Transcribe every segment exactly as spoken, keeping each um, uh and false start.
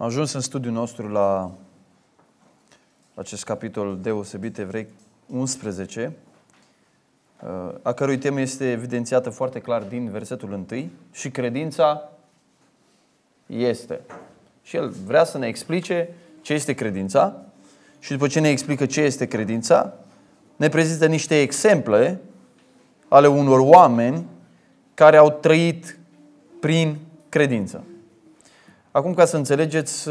Am ajuns în studiul nostru la acest capitol deosebit, Evrei unsprezece, a cărui temă este evidențiată foarte clar din versetul unu, și credința este. Și el vrea să ne explice ce este credința și după ce ne explică ce este credința, ne prezintă niște exemple ale unor oameni care au trăit prin credință. Acum, ca să înțelegeți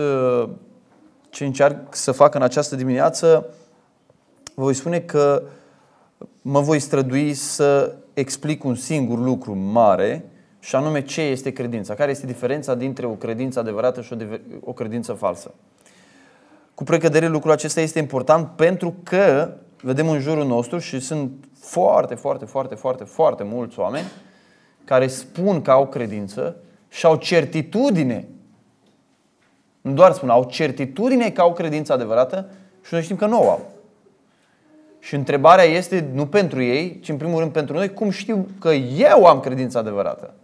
ce încerc să fac în această dimineață, vă voi spune că mă voi strădui să explic un singur lucru mare, și anume ce este credința, care este diferența dintre o credință adevărată și o credință falsă. Cu precădere, lucrul acesta este important pentru că vedem în jurul nostru și sunt foarte, foarte, foarte, foarte, foarte mulți oameni care spun că au credință și au certitudine. Nu doar spun, au certitudine că au credință adevărată și noi știm că nu o au. Și întrebarea este nu pentru ei, ci în primul rând pentru noi, cum știu că eu am credință adevărată?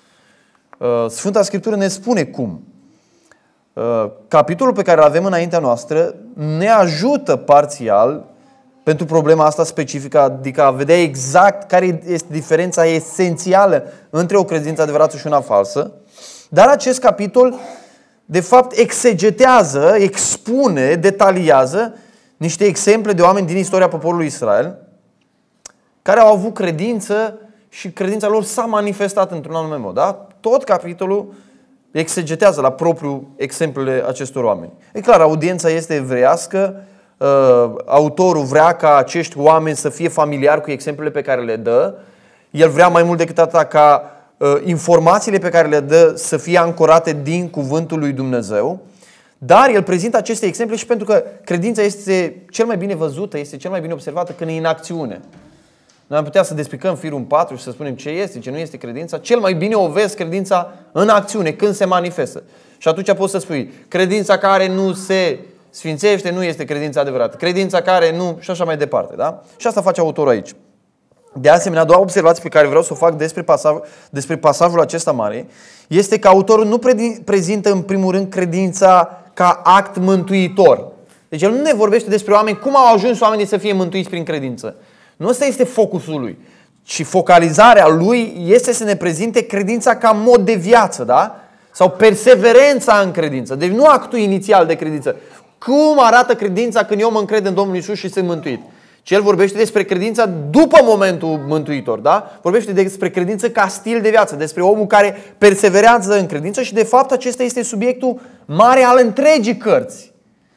Sfânta Scriptură ne spune cum. Capitolul pe care îl avem înaintea noastră ne ajută parțial pentru problema asta specifică, adică a vedea exact care este diferența esențială între o credință adevărată și una falsă. Dar acest capitol, de fapt, exegetează, expune, detaliază niște exemple de oameni din istoria poporului Israel care au avut credință și credința lor s-a manifestat într-un anume mod. Da? Tot capitolul exegetează la propriu exemplele acestor oameni. E clar, audiența este evreiască, autorul vrea ca acești oameni să fie familiari cu exemplele pe care le dă. El vrea mai mult decât atât ca informațiile pe care le dă să fie ancorate din cuvântul lui Dumnezeu. Dar el prezintă aceste exemple și pentru că credința este cel mai bine văzută, este cel mai bine observată când e în acțiune. Noi am putea să despicăm firul în patru și să spunem ce este, ce nu este credința. Cel mai bine o vezi credința în acțiune, când se manifestă. Și atunci poți să spui, credința care nu se sfințește nu este credința adevărată. Credința care nu... și așa mai departe. Da? Și asta face autorul aici. De asemenea, a doua observație pe care vreau să o fac despre, pasaj, despre pasajul acesta mare este că autorul nu prezintă în primul rând credința ca act mântuitor. Deci el nu ne vorbește despre oameni, cum au ajuns oamenii să fie mântuiți prin credință. Nu ăsta este focusul lui, ci focalizarea lui este să ne prezinte credința ca mod de viață, da? Sau perseverența în credință. Deci nu actul inițial de credință. Cum arată credința când eu mă încred în Domnul Iisus și sunt mântuit? Și el vorbește despre credința după momentul mântuitor, da? Vorbește despre credință ca stil de viață, despre omul care perseverează în credință și de fapt acesta este subiectul mare al întregii cărți.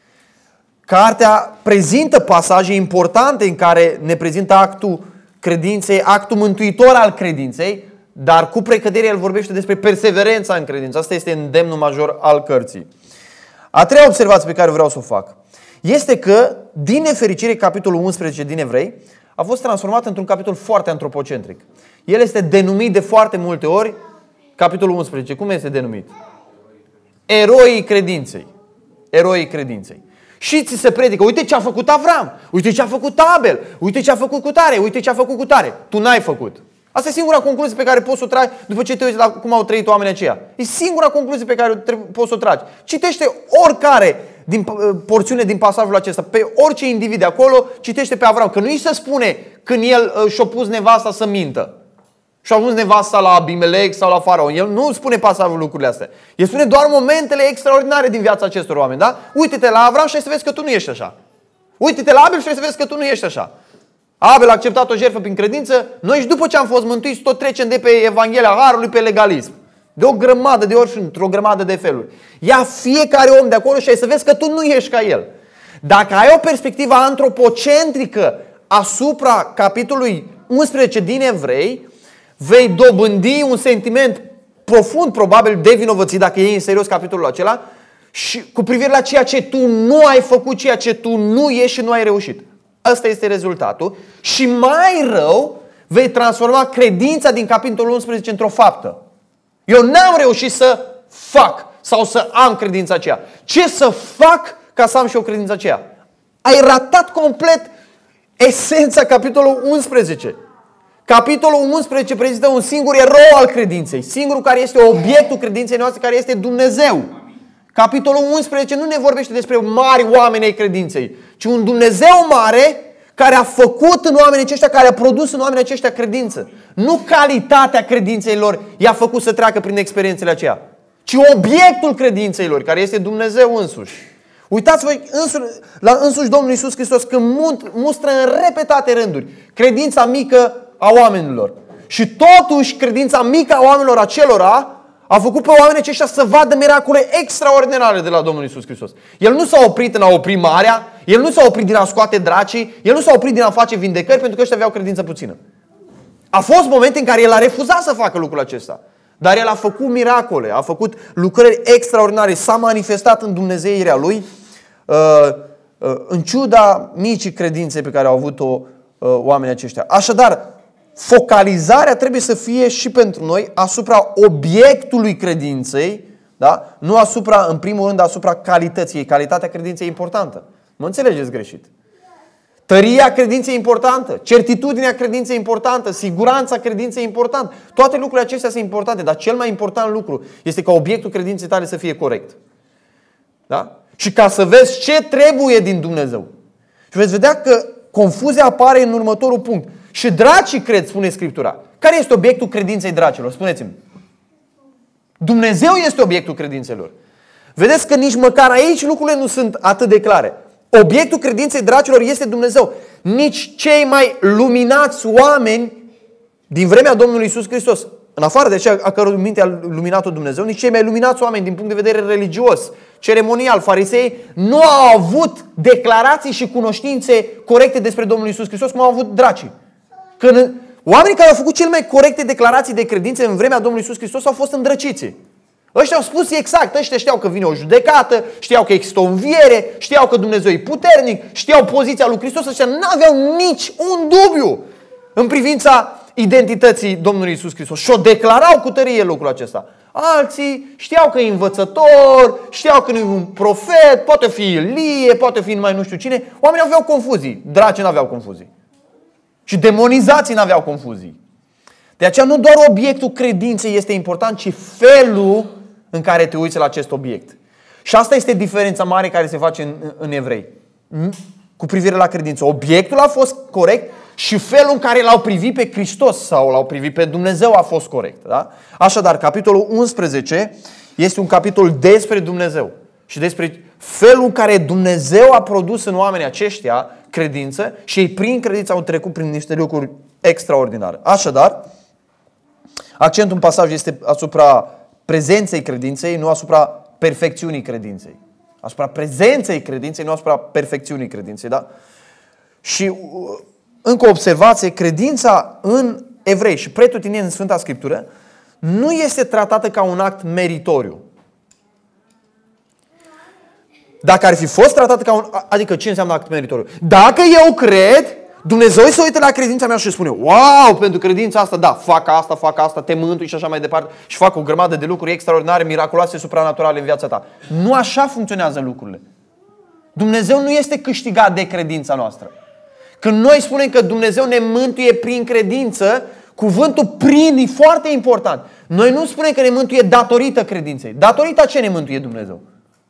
Cartea prezintă pasaje importante în care ne prezintă actul credinței, actul mântuitor al credinței, dar cu precădere el vorbește despre perseverența în credință. Asta este îndemnul major al cărții. A treia observație pe care vreau să o fac este că, din nefericire, capitolul unsprezece din Evrei a fost transformat într-un capitol foarte antropocentric. El este denumit de foarte multe ori, capitolul unsprezece, cum este denumit? Eroii credinței. Eroii credinței. Și ți se predică, uite ce a făcut Avram, uite ce a făcut Abel, uite ce a făcut cu tare, uite ce a făcut cu tare. Tu n-ai făcut. Asta e singura concluzie pe care poți să o tragi după ce te uiți la cum au trăit oamenii aceia. E singura concluzie pe care poți să o tragi. Citește oricare din porțiune din pasajul acesta, pe orice individ de acolo, citește pe Avram. Că nu îi se spune când el și-a pus nevasta să mintă. Și-a pus nevasta la Abimelec sau la Faraon. El nu spune pasajul lucrurile astea. El spune doar momentele extraordinare din viața acestor oameni. Da? Uite-te la Avram și ai să vezi că tu nu ești așa. Uite-te la Abel și ai să vezi că tu nu ești așa. Abel a acceptat o jertfă prin credință. Noi și după ce am fost mântuiți tot trecem de pe Evanghelia Harului pe legalism. De o grămadă de ori și într-o grămadă de feluri. Ia fiecare om de acolo și ai să vezi că tu nu ești ca el. Dacă ai o perspectivă antropocentrică asupra capitolului unsprezece din Evrei, vei dobândi un sentiment profund, probabil, de vinovăție, dacă iei în serios capitolul acela, și cu privire la ceea ce tu nu ai făcut, ceea ce tu nu ești și nu ai reușit. Ăsta este rezultatul. Și mai rău, vei transforma credința din capitolul unsprezece într-o faptă. Eu n-am reușit să fac sau să am credința aceea. Ce să fac ca să am și o credință aceea? Ai ratat complet esența capitolului unsprezece. Capitolul unsprezece prezintă un singur erou al credinței, singurul care este obiectul credinței noastre, care este Dumnezeu, Capitolul unsprezece nu ne vorbește despre mari oameni ai credinței, ci un Dumnezeu mare care a făcut în oamenii aceștia, care a produs în oamenii aceștia credință. Nu calitatea credinței lor i-a făcut să treacă prin experiențele aceea, ci obiectul credinței lor, care este Dumnezeu însuși. Uitați-vă la însuși Domnul Iisus Hristos când mustră în repetate rânduri credința mică a oamenilor. Și totuși credința mică a oamenilor acelora a făcut pe oamenii aceștia să vadă miracole extraordinare de la Domnul Iisus Hristos. El nu s-a oprit în a opri marea, El nu s-a oprit din a scoate dracii, El nu s-a oprit din a face vindecări pentru că ăștia aveau credință puțină. A fost momente în care El a refuzat să facă lucrul acesta. Dar El a făcut miracole, a făcut lucrări extraordinare, s-a manifestat în dumnezeirea Lui, în ciuda micii credințe pe care au avut-o oamenii aceștia. Așadar, focalizarea trebuie să fie și pentru noi asupra obiectului credinței, da? Nu asupra, în primul rând, asupra calității. Calitatea credinței e importantă. Mă înțelegeți greșit. Tăria credinței e importantă, certitudinea credinței e importantă, siguranța credinței e importantă. Toate lucrurile acestea sunt importante, dar cel mai important lucru este ca obiectul credinței tale să fie corect. Da? Și ca să vezi ce trebuie din Dumnezeu. Și veți vedea că confuzia apare în următorul punct. Și dracii cred, spune Scriptura. Care este obiectul credinței dracilor? Spuneți-mi. Dumnezeu este obiectul credinței lor. Vedeți că nici măcar aici lucrurile nu sunt atât de clare. Obiectul credinței dracilor este Dumnezeu. Nici cei mai luminați oameni din vremea Domnului Iisus Hristos, în afară de aceea a căror minte a luminat-o Dumnezeu, nici cei mai luminați oameni din punct de vedere religios, ceremonial, farisei, nu au avut declarații și cunoștințe corecte despre Domnul Iisus Hristos cum au avut dracii. Când oamenii care au făcut cele mai corecte declarații de credință în vremea Domnului Iisus Hristos au fost îndrăciți. Ăștia au spus exact, ăștia știau că vine o judecată, știau că există o înviere, știau că Dumnezeu e puternic, știau poziția lui Hristos, ăștia nu aveau nici un dubiu în privința identității Domnului Iisus Hristos și o declarau cu tărie lucrul acesta. Alții știau că e învățător, știau că nu e un profet, poate fi Ilie, poate fi numai nu știu cine. Oamenii aveau confuzii, dracii nu aveau confuzii. Și demonizații nu aveau confuzii. De aceea nu doar obiectul credinței este important, ci felul în care te uiți la acest obiect. Și asta este diferența mare care se face în, în evrei cu privire la credință. Obiectul a fost corect și felul în care l-au privit pe Hristos sau l-au privit pe Dumnezeu a fost corect. Da? Așadar, capitolul unsprezece este un capitol despre Dumnezeu și despre felul în care Dumnezeu a produs în oamenii aceștia credință și ei prin credință au trecut prin niște lucruri extraordinare. Așadar, accentul în pasaj este asupra prezenței credinței, nu asupra perfecțiunii credinței. Asupra prezenței credinței, nu asupra perfecțiunii credinței. Da? Și încă o observație, credința în evrei și pretutindeni în Sfânta Scriptură nu este tratată ca un act meritoriu. Dacă ar fi fost tratată ca un... Adică ce înseamnă act meritoriu? Dacă eu cred, Dumnezeu se uită la credința mea și spune: wow, pentru credința asta, da, fac asta, fac asta, te mântui și așa mai departe și fac o grămadă de lucruri extraordinare, miraculoase, supranaturale în viața ta. Nu așa funcționează lucrurile. Dumnezeu nu este câștigat de credința noastră. Când noi spunem că Dumnezeu ne mântuie prin credință, cuvântul prin e foarte important. Noi nu spunem că ne mântuie datorită credinței. Datorită ce ne mântuie Dumnezeu?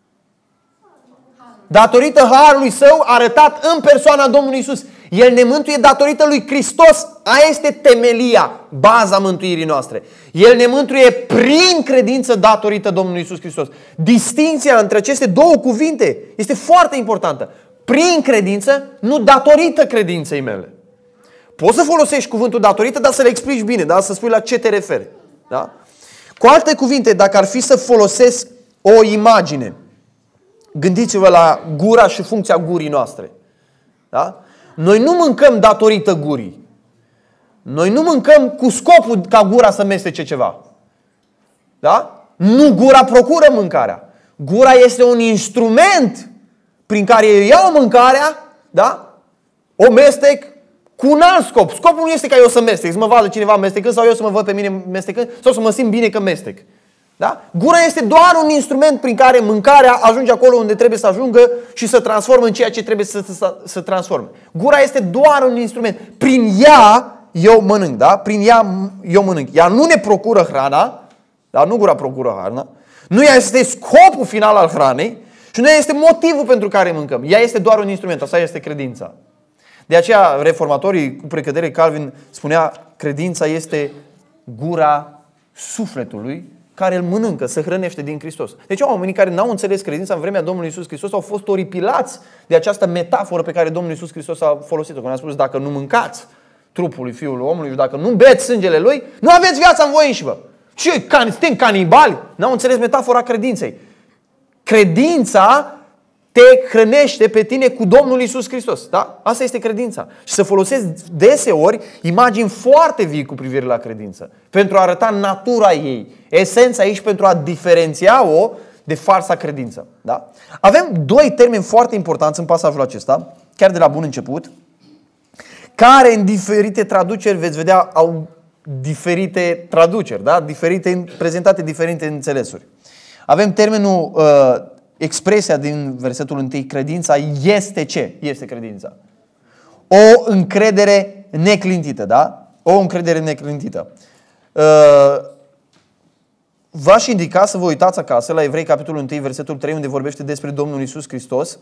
Datorită harului Său arătat în persoana Domnului Iisus. El ne mântuie datorită lui Hristos. Aia este temelia, baza mântuirii noastre. El ne mântuie prin credință datorită Domnului Iisus Hristos. Distinția între aceste două cuvinte este foarte importantă. Prin credință, nu datorită credinței mele. Poți să folosești cuvântul datorită, dar să le explici bine, da? Să spui la ce te referi. Da? Cu alte cuvinte, dacă ar fi să folosesc o imagine, gândiți-vă la gura și funcția gurii noastre. Da? Noi nu mâncăm datorită gurii. Noi nu mâncăm cu scopul ca gura să mestece ceva. Da? Nu gura procură mâncarea. Gura este un instrument prin care eu iau mâncarea, da? O mestec cu un alt scop. Scopul nu este ca eu să mestec, să mă vadă cineva mestecând sau eu să mă văd pe mine mestecând sau să mă simt bine că mestec. Da? Gura este doar un instrument prin care mâncarea ajunge acolo unde trebuie să ajungă și să transformă în ceea ce trebuie să se să transforme. Gura este doar un instrument. Prin ea eu mănânc, da? Prin ea eu mănânc. Ea nu ne procură hrana, dar nu gura procură hrana. Nu ea este scopul final al hranei și nu ea este motivul pentru care mâncăm. Ea este doar un instrument, asta este credința. De aceea reformatorii, cu precădere, Calvin spunea, credința este gura sufletului care îl mănâncă, se hrănește din Hristos. Deci oamenii care n-au înțeles credința în vremea Domnului Iisus Hristos au fost oripilați de această metaforă pe care Domnul Iisus Hristos a folosit-o. Când a spus, dacă nu mâncați trupul Fiului Omului și dacă nu beți sângele Lui, nu aveți viața în voi înșivă. Ce, suntem canibali? N-au înțeles metafora credinței. Credința te hrănește pe tine cu Domnul Iisus Hristos. Da? Asta este credința. Și să folosesc deseori imagini foarte vii cu privire la credință. Pentru a arăta natura ei. Esența aici pentru a diferenția-o de falsa credință. Da? Avem doi termeni foarte importanți în pasajul acesta, chiar de la bun început, care în diferite traduceri, veți vedea, au diferite traduceri, da? Diferite, prezentate diferite înțelesuri. Avem termenul, uh, expresia din versetul unu, credința este ce? Este credința. O încredere neclintită, da? O încredere neclintită. Uh, V-aș indica să vă uitați acasă la Evrei, capitolul unu, versetul trei, unde vorbește despre Domnul Iisus Hristos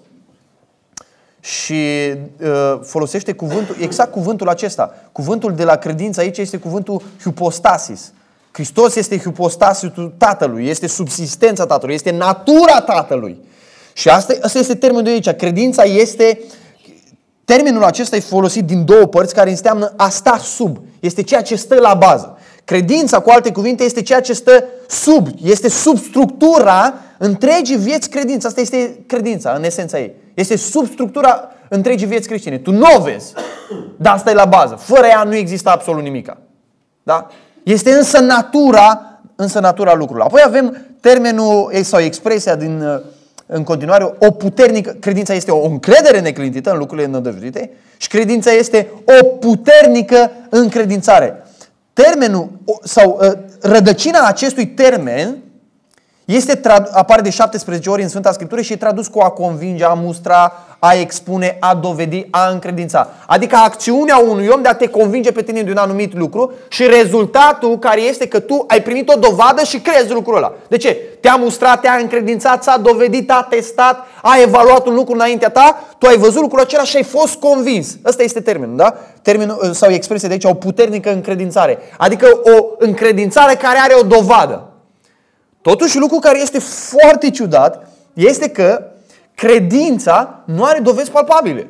și uh, folosește cuvântul, exact cuvântul acesta. Cuvântul de la credință aici este cuvântul hypostasis. Hristos este hypostasisul Tatălui, este subsistența Tatălui, este natura Tatălui. Și asta, asta este termenul de aici. Credința este, termenul acesta e folosit din două părți care înseamnă a sta sub. Este ceea ce stă la bază. Credința, cu alte cuvinte, este ceea ce stă sub. Este sub structura întregii vieți credința. Asta este credința, în esența ei. Este sub structura întregii vieți creștine. Tu nu o vezi, dar asta e la bază. Fără ea nu există absolut nimica. Da? Este însă natura, însă natura lucrurilor. Apoi avem termenul sau expresia din, în continuare, o puternică, credința este o încredere neclintită în lucrurile nădăjduite și credința este o puternică încredințare. Termenul sau rădăcina acestui termen este, apare de șaptesprezece ori în Sfânta Scriptură și e tradus cu a convinge, a mustra, a expune, a dovedi, a încredința. Adică acțiunea unui om de a te convinge pe tine de un anumit lucru și rezultatul care este că tu ai primit o dovadă și crezi lucrul ăla. De ce? Te-a mustrat, te-a încredințat, ți-a dovedit, a testat, a evaluat un lucru înaintea ta, tu ai văzut lucrul acela și ai fost convins. Ăsta este termenul, da? Termenul sau expresia de aici, o puternică încredințare. Adică o încredințare care are o dovadă. Totuși, lucru care este foarte ciudat este că credința nu are dovezi palpabile.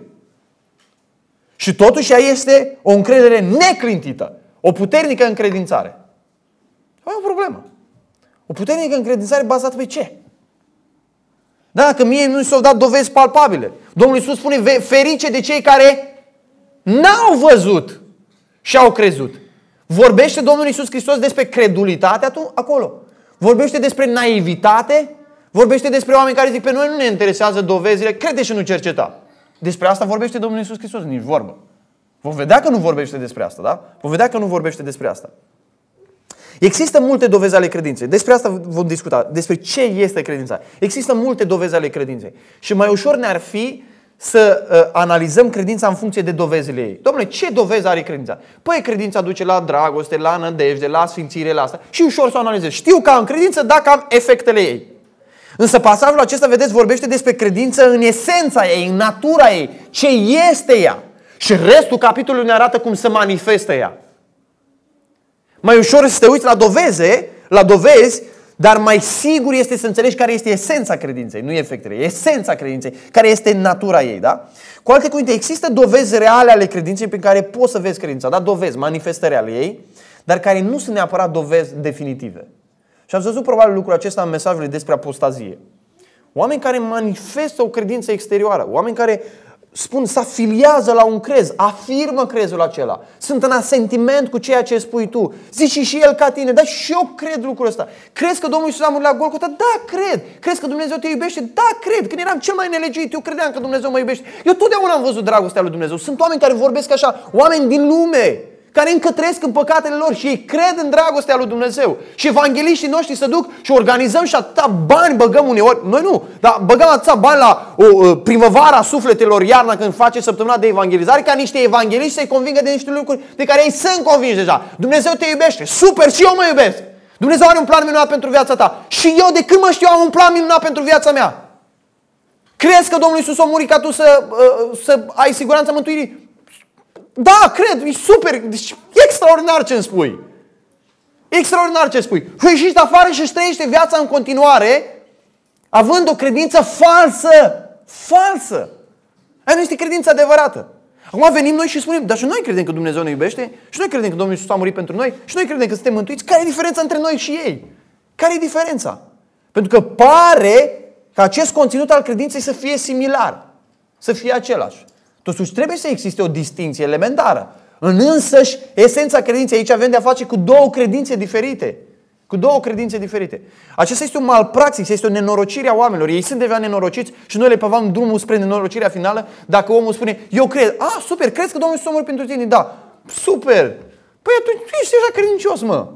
Și totuși ea este o încredere neclintită. O puternică încredințare. Ai o problemă. O puternică încredințare bazată pe ce? Dacă mie nu s-au dat dovezi palpabile. Domnul Iisus spune, ferice de cei care n-au văzut și au crezut. Vorbește Domnul Iisus Hristos despre credulitate acolo. Vorbește despre naivitate. Vorbește despre oameni care zic, pe noi nu ne interesează dovezile, crede și nu cerceta. Despre asta vorbește Domnul Iisus Hristos, nici vorbă. Vom vedea că nu vorbește despre asta, da? Vom vedea că nu vorbește despre asta. Există multe dovezi ale credinței. Despre asta vom discuta. Despre ce este credința. Există multe dovezi ale credinței. Și mai ușor ne-ar fi să uh, analizăm credința în funcție de dovezile ei. Dom'le, ce dovezi are credința? Păi credința duce la dragoste, la nădejde, la sfințire, la asta. Și ușor să o analizez. Știu că am credință dacă am efectele ei. Însă pasajul acesta, vedeți, vorbește despre credință în esența ei, în natura ei, ce este ea. Și restul capitolului ne arată cum se manifestă ea. Mai ușor să te uiți la doveze, la dovezi, dar mai sigur este să înțelegi care este esența credinței, nu efectele, esența credinței, care este natura ei, da? Cu alte cuvinte, există dovezi reale ale credinței prin care poți să vezi credința, da? Dovezi, manifestări ale ei, dar care nu sunt neapărat dovezi definitive. Și am văzut probabil lucrul acesta în mesajul despre apostazie. Oameni care manifestă o credință exterioară, oameni care spun, se afiliază la un crez, afirmă crezul acela, sunt în asentiment cu ceea ce spui tu. Zici și el ca tine, dar și eu cred lucrul ăsta. Crezi că Domnul Iisus a murit la Golgota? Da, cred. Crezi că Dumnezeu te iubește? Da, cred. Când eram cel mai nelegiuit, eu credeam că Dumnezeu mă iubește. Eu totdeauna am văzut dragostea lui Dumnezeu. Sunt oameni care vorbesc așa, oameni din lume, care încă trăiesc în păcatele lor și ei cred în dragostea lui Dumnezeu. Și evangeliștii noștri se duc și organizăm și atâta bani băgăm uneori. Noi nu, dar băgăm atâta bani la o, primăvara sufletelor, iarna când face săptămâna de evangelizare, ca niște evangeliști să-i convingă de niște lucruri de care ei sunt convinși deja. Dumnezeu te iubește, super, și eu mă iubesc. Dumnezeu are un plan minunat pentru viața ta. Și eu de când mă știu am un plan minunat pentru viața mea. Crezi că Domnul Iisus a murit ca tu să, să ai siguranța mântuirii? Da, cred, e super, deci, e extraordinar ce îmi spui. Extraordinar ce spui. Și ieșiți afară și își trăiește viața în continuare având o credință falsă. Falsă. Aia nu este credința adevărată. Acum venim noi și spunem, dar și noi credem că Dumnezeu ne iubește, și noi credem că Domnul Iisus a murit pentru noi, și noi credem că suntem mântuiți. Care e diferența între noi și ei? Care e diferența? Pentru că pare că acest conținut al credinței să fie similar, să fie același. Totuși trebuie să existe o distinție elementară. În însăși esența credinței, aici avem de a face cu două credințe diferite. Cu două credințe diferite. Acesta este un malpraxis, este o nenorocire a oamenilor. Ei sunt deja nenorociți și noi le păvăm drumul spre nenorocirea finală dacă omul spune, eu cred, a, super, crezi că Domnul Iisus a murit pentru tine? Da, super. Păi atunci tu ești deja credincios, mă.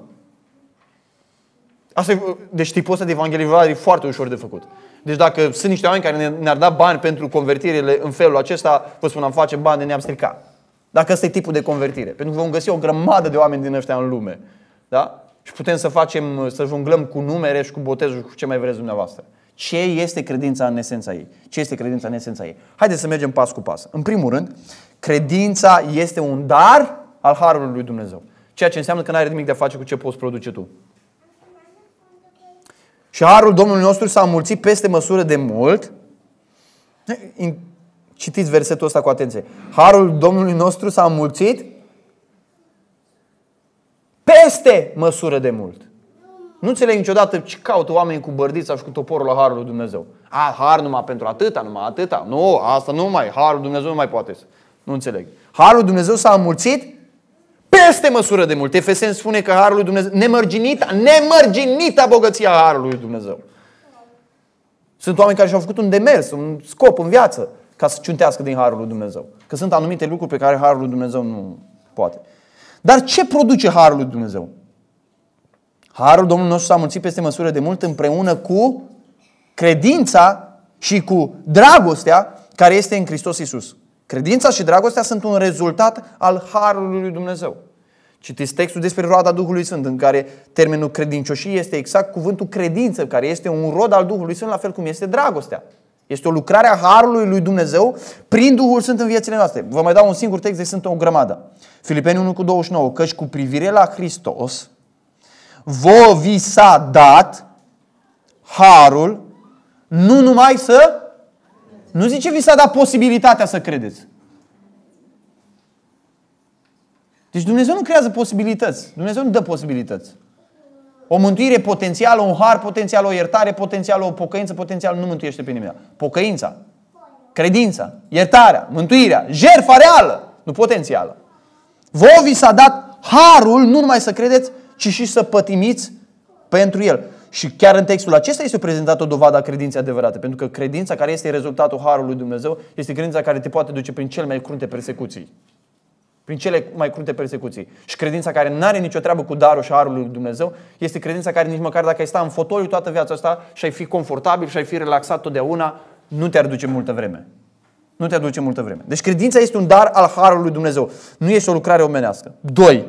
Asta e, deci tipul ăsta de evangelizare e foarte ușor de făcut. Deci dacă sunt niște oameni care ne-ar da bani pentru convertirile în felul acesta, vă spun, am face bani, ne-am stricat. Dacă ăsta e tipul de convertire. Pentru că vom găsi o grămadă de oameni din ăștia în lume. Da? Și putem să facem, să jonglăm cu numere și cu botezul, cu ce mai vreți dumneavoastră. Ce este credința în esența ei? Ce este credința în esența ei? Haideți să mergem pas cu pas. În primul rând, credința este un dar al Harului lui Dumnezeu. Ceea ce înseamnă că nu are nimic de a face cu ce poți produce tu. Și Harul Domnului nostru s-a înmulțit peste măsură de mult. Citiți versetul ăsta cu atenție. Harul Domnului nostru s-a înmulțit peste măsură de mult. Nu înțeleg niciodată ce caută oamenii cu bărdița și cu toporul la Harul lui Dumnezeu. A, har numai pentru atâta, numai atâta. Nu, asta nu mai, Harul Dumnezeu nu mai poate să. Nu înțeleg. Harul Dumnezeu s-a înmulțit peste măsură de mult. Efeseni spune că Harul lui Dumnezeu, nemărginita, nemărginita bogăția Harului lui Dumnezeu. Sunt oameni care și-au făcut un demers, un scop în viață ca să ciuntească din Harul lui Dumnezeu. Că sunt anumite lucruri pe care Harul lui Dumnezeu nu poate. Dar ce produce Harul lui Dumnezeu? Harul Domnului nostru s-a mulțit peste măsură de mult împreună cu credința și cu dragostea care este în Hristos Iisus. Credința și dragostea sunt un rezultat al Harului lui Dumnezeu. Citiți textul despre roada Duhului Sfânt, în care termenul credincioșie este exact cuvântul credință, care este un rod al Duhului Sfânt, la fel cum este dragostea. Este o lucrare a Harului lui Dumnezeu prin Duhul Sfânt în viețile noastre. Vă mai dau un singur text, deci sunt o grămadă. Filipeni unu cu douăzeci și nouă, căci cu privire la Hristos vouă vi s-a dat harul nu numai să, nu zice vi s-a dat posibilitatea să credeți. Deci Dumnezeu nu creează posibilități. Dumnezeu nu dă posibilități. O mântuire potențială, un har potențial, o iertare potențială, o pocăință potențială nu mântuiește pe nimeni. Pocăința, credința, iertarea, mântuirea, jertfa reală, nu potențială. Vouă vi s-a dat harul nu numai să credeți, ci și să pătimiți pentru el. Și chiar în textul acesta este prezentată o dovadă a credinței adevărate. Pentru că credința care este rezultatul harului lui Dumnezeu este credința care te poate duce prin cele mai crunte persecuții. Prin cele mai crunte persecuții. Și credința care nu are nicio treabă cu darul și harul lui Dumnezeu este credința care nici măcar dacă ai sta în fotoliu toată viața asta și ai fi confortabil și ai fi relaxat totdeauna, nu te-ar duce multă vreme. Nu te aduce multă vreme. Deci credința este un dar al harului lui Dumnezeu. Nu este o lucrare omenească. Doi.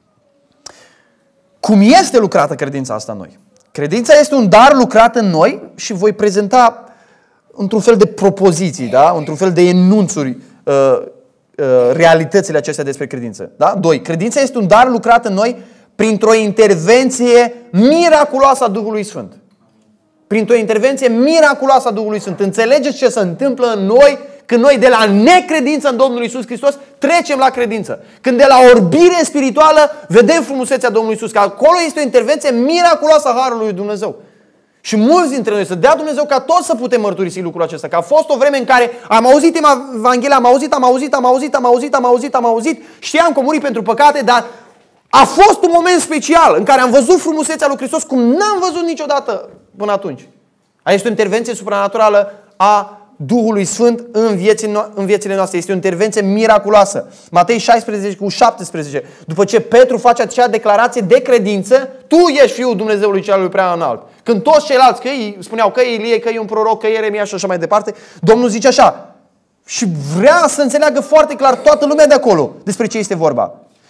Cum este lucrată credința asta în noi? Credința este un dar lucrat în noi și voi prezenta într-un fel de propoziții, da? Într-un fel de enunțuri uh, uh, realitățile acestea despre credință. Da? Doi. Credința este un dar lucrat în noi printr-o intervenție miraculoasă a Duhului Sfânt. Printr-o intervenție miraculoasă a Duhului Sfânt. Înțelegeți ce se întâmplă în noi când noi de la necredință în Domnul Iisus Hristos trecem la credință. Când de la orbire spirituală vedem frumusețea Domnului Iisus. Că acolo este o intervenție miraculoasă a Harului lui Dumnezeu. Și mulți dintre noi, să dea Dumnezeu ca toți să putem mărturisi lucrul acesta. Că a fost o vreme în care am auzit Evanghelia, am auzit, am auzit, am auzit, am auzit, am auzit, am auzit. Știam că a murit pentru păcate, dar a fost un moment special în care am văzut frumusețea lui Hristos cum n-am văzut niciodată până atunci. Aici este o intervenție supranaturală a Duhului Sfânt în, vieții, în viețile noastre. Este o intervenție miraculoasă. Matei șaisprezece cu șaptesprezece. După ce Petru face acea declarație de credință, tu ești Fiul Dumnezeului Celui Prea Înalt. Când toți ceilalți, că ei spuneau că e Ilie, că e un proroc, că e Ieremia și așa mai departe, Domnul zice așa. Și vrea să înțeleagă foarte clar toată lumea de acolo despre ce este vorba.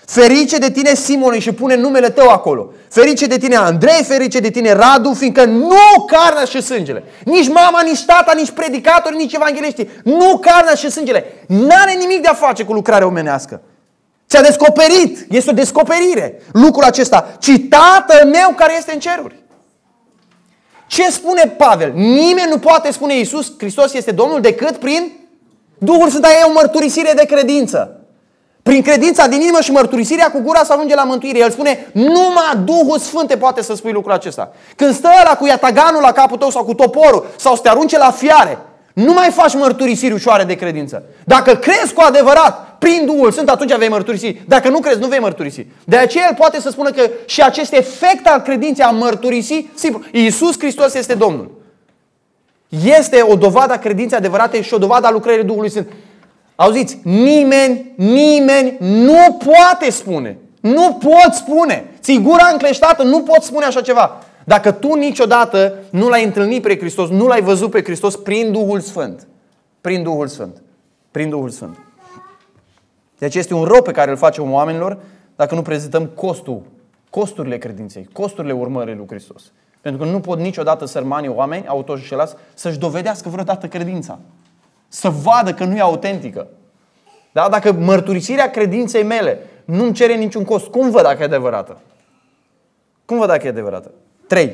Ferice de tine, Simone, și pune numele tău acolo. Ferice de tine, Andrei, ferice de tine, Radu, fiindcă nu carnea și sângele, nici mama, nici tata, nici predicatori, nici evangeliștii, nu carnea și sângele, n-are nimic de a face cu lucrarea omenească. Ți-a descoperit, este o descoperire lucrul acesta, ci Tatăl meu care este în ceruri. Ce spune Pavel? Nimeni nu poate spune Iisus Hristos este Domnul decât prin Duhul Sfânt. E o mărturisire de credință. Prin credința din inimă și mărturisirea cu gura să ajunge la mântuire. El spune, numai Duhul Sfânt te poate să spui lucrul acesta. Când stă ăla cu iataganul la capul tău sau cu toporul sau să te arunce la fiare, nu mai faci mărturisiri ușoare de credință. Dacă crezi cu adevărat prin Duhul Sfânt, atunci vei mărturisi. Dacă nu crezi, nu vei mărturisi. De aceea el poate să spună că și acest efect al credinței a mărturisi, simplu, Iisus Hristos este Domnul. Este o dovadă a credinței adevărate și o dovadă a lucrării Duhului Sfânt. Auziți, nimeni, nimeni nu poate spune. Nu poți spune. Ți-i gura încleștată, nu poți spune așa ceva. Dacă tu niciodată nu l-ai întâlnit pe Hristos, nu l-ai văzut pe Hristos prin Duhul Sfânt. Prin Duhul Sfânt. Prin Duhul Sfânt. Deci este un rău pe care îl facem oamenilor dacă nu prezentăm costul, costurile credinței, costurile urmării lui Hristos. Pentru că nu pot niciodată sărmanii oameni autoșelați să-și dovedească vreodată credința. Să vadă că nu e autentică. Da? Dacă mărturisirea credinței mele nu-mi cere niciun cost, cum văd dacă e adevărată? Cum văd dacă e adevărată? trei.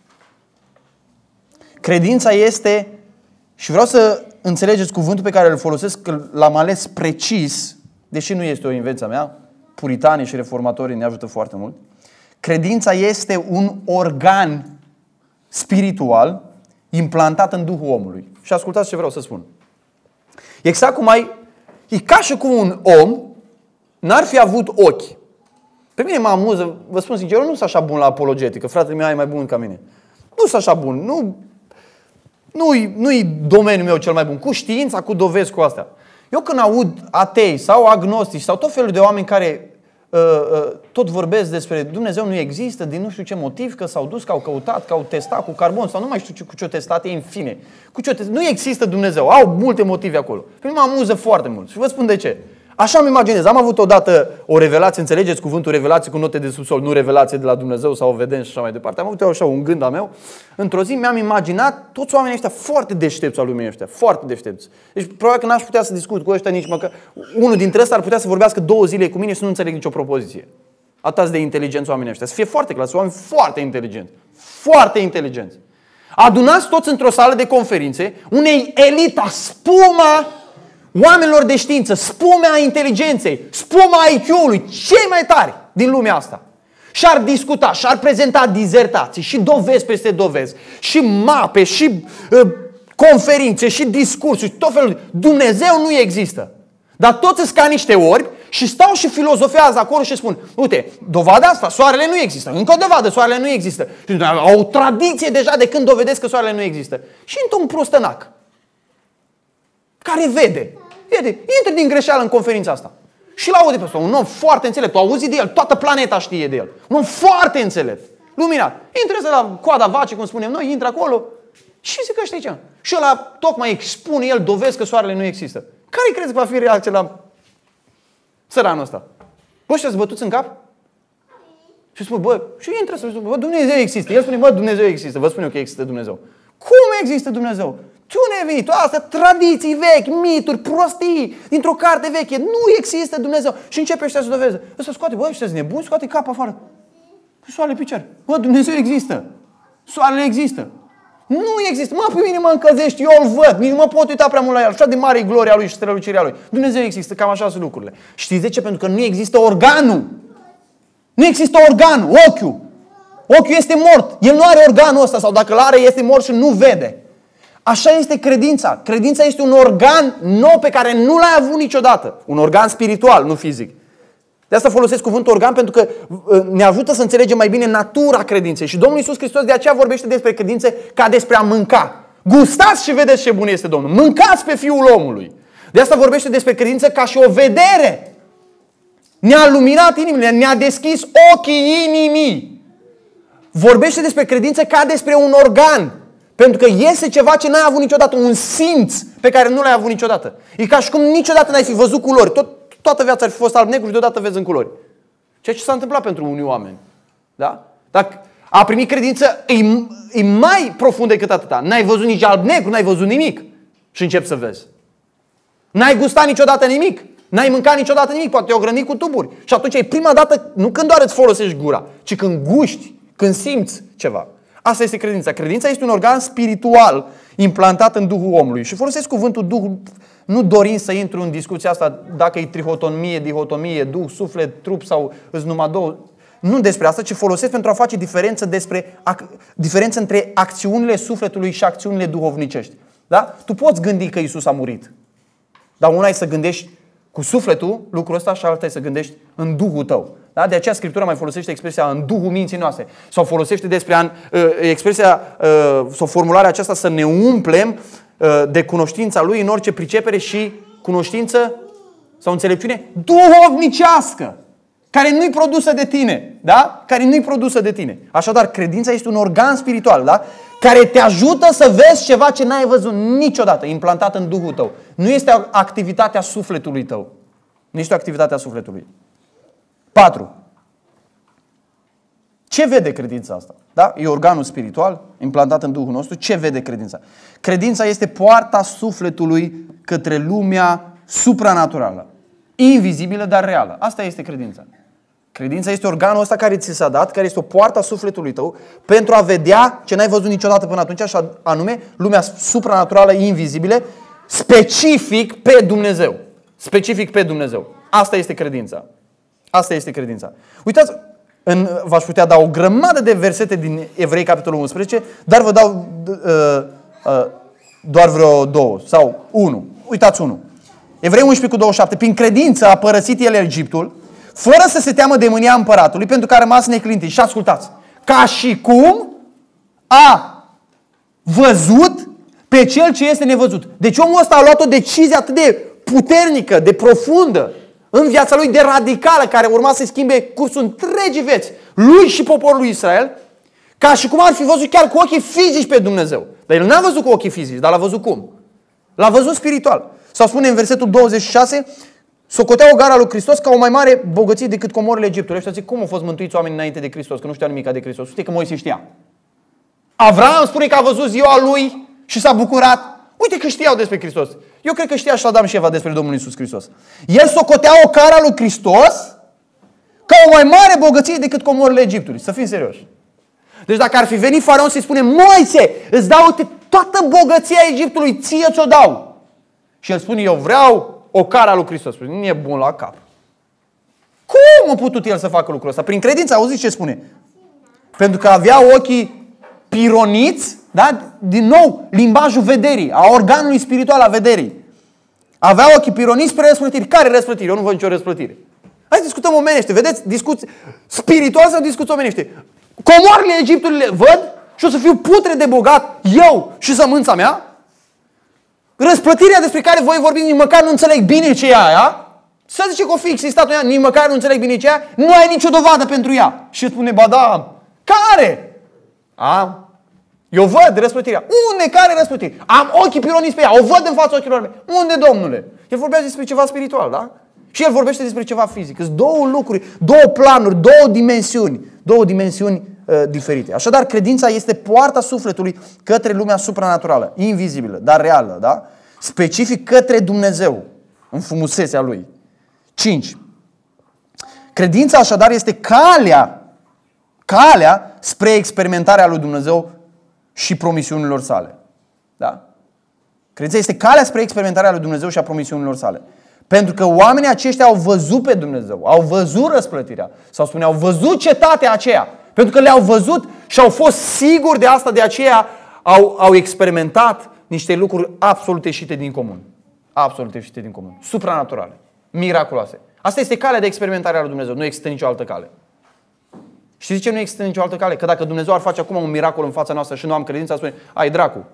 Credința este, și vreau să înțelegeți cuvântul pe care îl folosesc, că l-am ales precis, deși nu este o invenție a mea, puritanii și reformatorii ne ajută foarte mult. Credința este un organ spiritual implantat în Duhul omului. Și ascultați ce vreau să spun. Exact cum ai, e ca și cum un om n-ar fi avut ochi. Pe mine mă amuză, vă spun sincer, eu nu sunt așa bun la apologetică, fratele meu e mai bun ca mine. Nu sunt așa bun, nu, nu-i, nu-i domeniul meu cel mai bun, cu știința, cu dovezi, cu astea. Eu când aud atei sau agnostici sau tot felul de oameni care uh, uh, tot vorbesc despre Dumnezeu nu există, din nu știu ce motiv, că s-au dus, că au căutat, că au testat cu carbon sau nu mai știu ce, cu ce-o testat, e în fine. Cu ce nu există Dumnezeu, au multe motive acolo. Pe mine mă amuză foarte mult și vă spun de ce. Așa îmi imaginez. Am avut odată o revelație, înțelegeți cuvântul revelație cu note de subsol, nu revelație de la Dumnezeu sau o vedem și așa mai departe. Am avut eu așa un gând al meu. Într-o zi mi-am imaginat toți oamenii ăștia foarte deștepți al lumii ăștia, foarte deștepți. Deci probabil că n-aș putea să discut cu ăștia nici măcar. Unul dintre ăsta ar putea să vorbească două zile cu mine și să nu înțeleg nicio propoziție. Atât de inteligenți oamenii ăștia. Să fie foarte clar, sunt oameni foarte inteligenți. Foarte inteligenți. Adunați toți într-o sală de conferințe, unei elita spuma oamenilor de știință, spumea inteligenței, spuma I Q-ului, cei mai tari din lumea asta. Și-ar discuta, și-ar prezenta dizertații, și dovezi peste dovezi, și mape, și uh, conferințe, și discursuri, tot felul. Dumnezeu nu există. Dar toți sunt ca niște orbi și stau și filozofează acolo și spun, uite, dovada asta, soarele nu există. Încă o dovadă, soarele nu există. Și au o tradiție deja de când dovedesc că soarele nu există. Și intră un prostănac care vede. Vede, intră din greșeală în conferința asta. Și l-aude pe ăsta, un om foarte înțelept. Tu auzi de el, toată planeta știe de el. Un om foarte înțelept, luminat. Intră la coada vacii, cum spunem noi, intră acolo și zic ăștia aici. Și ăla tocmai expune el dovezi că soarele nu există. Care crezi că va fi reacția la țăranul ăsta? Bă, ăștia-s bătuți în cap? Și spune, bă, și intră să spune, bă, Dumnezeu există. El spune, bă, Dumnezeu există. Vă spun eu că există Dumnezeu. Cum există Dumnezeu? Tu ne venit, astea tradiții vechi, mituri, prostii, dintr-o carte veche. Nu există Dumnezeu. Și începe ăștia să doveze. Ăsta scoate, bă, ăștia sunt nebuni, scoate capul afară. Soarele pe cer. Bă, Dumnezeu există. Soarele există. Nu există. Mă, pe mine mă încălzești, eu îl văd. Nici nu mă pot uita prea mult la el. Așa de mare e gloria lui și strălucirea lui. Dumnezeu există, cam așa sunt lucrurile. Știți de ce? Pentru că nu există organul. Nu există organul, ochiul. Ochiul este mort. El nu are organul ăsta sau dacă îl are, este mort și nu vede. Așa este credința. Credința este un organ nou pe care nu l-ai avut niciodată. Un organ spiritual, nu fizic. De asta folosesc cuvântul organ pentru că ne ajută să înțelegem mai bine natura credinței. Și Domnul Iisus Hristos de aceea vorbește despre credințe ca despre a mânca. Gustați și vedeți ce bun este Domnul. Mâncați pe Fiul omului. De asta vorbește despre credință ca și o vedere. Ne-a luminat inimile, ne-a deschis ochii inimii. Vorbește despre credință ca despre un organ. Pentru că este ceva ce n-ai avut niciodată, un simț pe care nu l-ai avut niciodată. E ca și cum niciodată n-ai fi văzut culori. Tot, toată viața ar fi fost alb-negru și deodată vezi în culori. Ceea ce s-a întâmplat pentru unii oameni. Da? Dacă a primit credință, e, e mai profund decât atâta. N-ai văzut nici alb-negru, n-ai văzut nimic. Și începi să vezi. N-ai gustat niciodată nimic. N-ai mâncat niciodată nimic. Poate te-o grăni cu tuburi. Și atunci e prima dată, nu când doar îți folosești gura, ci când guști, când simți ceva. Asta este credința. Credința este un organ spiritual implantat în Duhul omului. Și folosesc cuvântul Duh, nu dorind să intru în discuția asta dacă e trihotomie, dihotomie, Duh, suflet, trup sau îți numai două. Nu despre asta, ci folosesc pentru a face diferență, despre, diferență între acțiunile sufletului și acțiunile duhovnicești. Da? Tu poți gândi că Iisus a murit. Dar una e să gândești cu sufletul lucrul ăsta și alta e să gândești în Duhul tău. Da? De aceea Scriptura mai folosește expresia în Duhul minții noastre. Sau folosește despre an, uh, expresia uh, sau formularea aceasta să ne umplem uh, de cunoștința Lui în orice pricepere și cunoștință sau înțelepciune duhovnicească, care nu-i produsă de tine. Da? Care nu-i produsă de tine. Așadar, credința este un organ spiritual, da? Care te ajută să vezi ceva ce n-ai văzut niciodată, implantat în Duhul tău. Nu este activitatea sufletului tău. Nu este activitatea sufletului. patru. Ce vede credința asta? Da? E organul spiritual implantat în Duhul nostru. Ce vede credința? Credința este poarta sufletului către lumea supranaturală. Invizibilă, dar reală. Asta este credința. Credința este organul ăsta care ți s-a dat, care este o poartă a sufletului tău pentru a vedea ce n-ai văzut niciodată până atunci, și anume lumea supranaturală, invizibilă, specific pe Dumnezeu. Specific pe Dumnezeu. Asta este credința. Asta este credința. Uitați, în, v-aș putea da o grămadă de versete din Evrei, capitolul unsprezece, dar vă dau uh, uh, doar vreo două sau unu. Uitați unul. Evrei unsprezece cu douăzeci și șapte. Prin credință a părăsit el Egiptul, fără să se teamă de mânia împăratului, pentru că a rămas neclintit. Și ascultați, ca și cum a văzut pe cel ce este nevăzut. Deci omul ăsta a luat o decizie atât de puternică, de profundă, în viața lui, de radicală, care urma să schimbe cursul întregii vieți, lui și poporului Israel, ca și cum ar fi văzut chiar cu ochii fizici pe Dumnezeu. Dar el n-a văzut cu ochii fizici, dar l-a văzut cum? L-a văzut spiritual. Sau spune în versetul douăzeci și șase, socotea o gara lui Hristos ca o mai mare bogăție decât comorile Egiptului. Ăștia zic, cum au fost mântuiți oamenii înainte de Hristos, că nu știau nimic de Hristos? Știi că Moise știa. Avram spune că a văzut ziua lui și s-a bucurat. Uite că știau despre Hristos. Eu cred că știa și Adam și Eva despre Domnul Iisus Hristos. El socotea o cara lui Hristos ca o mai mare bogăție decât comorile Egiptului. Să fim serioși. Deci dacă ar fi venit faraon să-i spune, Moise, îți dau toată bogăția Egiptului, ție ți-o dau. Și el spune, eu vreau o cara lui Hristos. Nu e bun la cap. Cum a putut el să facă lucrul ăsta? Prin credință, auziți ce spune? Pentru că avea ochii pironiți, da? Din nou, limbajul vederii, a organului spiritual a vederii. Avea ochii pironiți spre răsplătire. Care răsplătire? Eu nu văd nicio răsplătire. Hai să discutăm omenește. Vedeți? Discuți spiritual sau discuți omenește? Comoarele Egiptului le văd și o să fiu putre de bogat eu și sămânța mea? Răsplătirea despre care voi vorbiți, nici măcar nu înțeleg bine ce e aia. Să zice că o fi existat ea, nici măcar nu înțeleg bine ce e aia, nu ai nicio dovadă pentru ea. Și spune, ba da, care? Am. Eu văd răsplătirea. Unde? Care răsplătire? Am ochii pironiți pe ea, o văd în fața ochilor mei. Unde, Domnule? El vorbește despre ceva spiritual, da? Și el vorbește despre ceva fizic. Sunt două lucruri, două planuri, două dimensiuni, două dimensiuni uh, diferite. Așadar, credința este poarta sufletului către lumea supranaturală, invizibilă, dar reală, da? Specific către Dumnezeu, în frumusețea Lui. cinci. Credința, așadar, este calea, calea spre experimentarea lui Dumnezeu și promisiunilor sale. Da? Credința este calea spre experimentarea lui Dumnezeu și a promisiunilor sale. Pentru că oamenii aceștia au văzut pe Dumnezeu, au văzut răsplătirea, sau spune, au văzut cetatea aceea. Pentru că le-au văzut și au fost siguri de asta, de aceea au, au experimentat niște lucruri absolut ieșite din comun. Absolut ieșite din comun. Supranaturale, miraculoase. Asta este calea de experimentare a lui Dumnezeu. Nu există nicio altă cale. Și zice, nu există nicio altă cale? Că dacă Dumnezeu ar face acum un miracol în fața noastră și nu am credință, spune, ai dracu.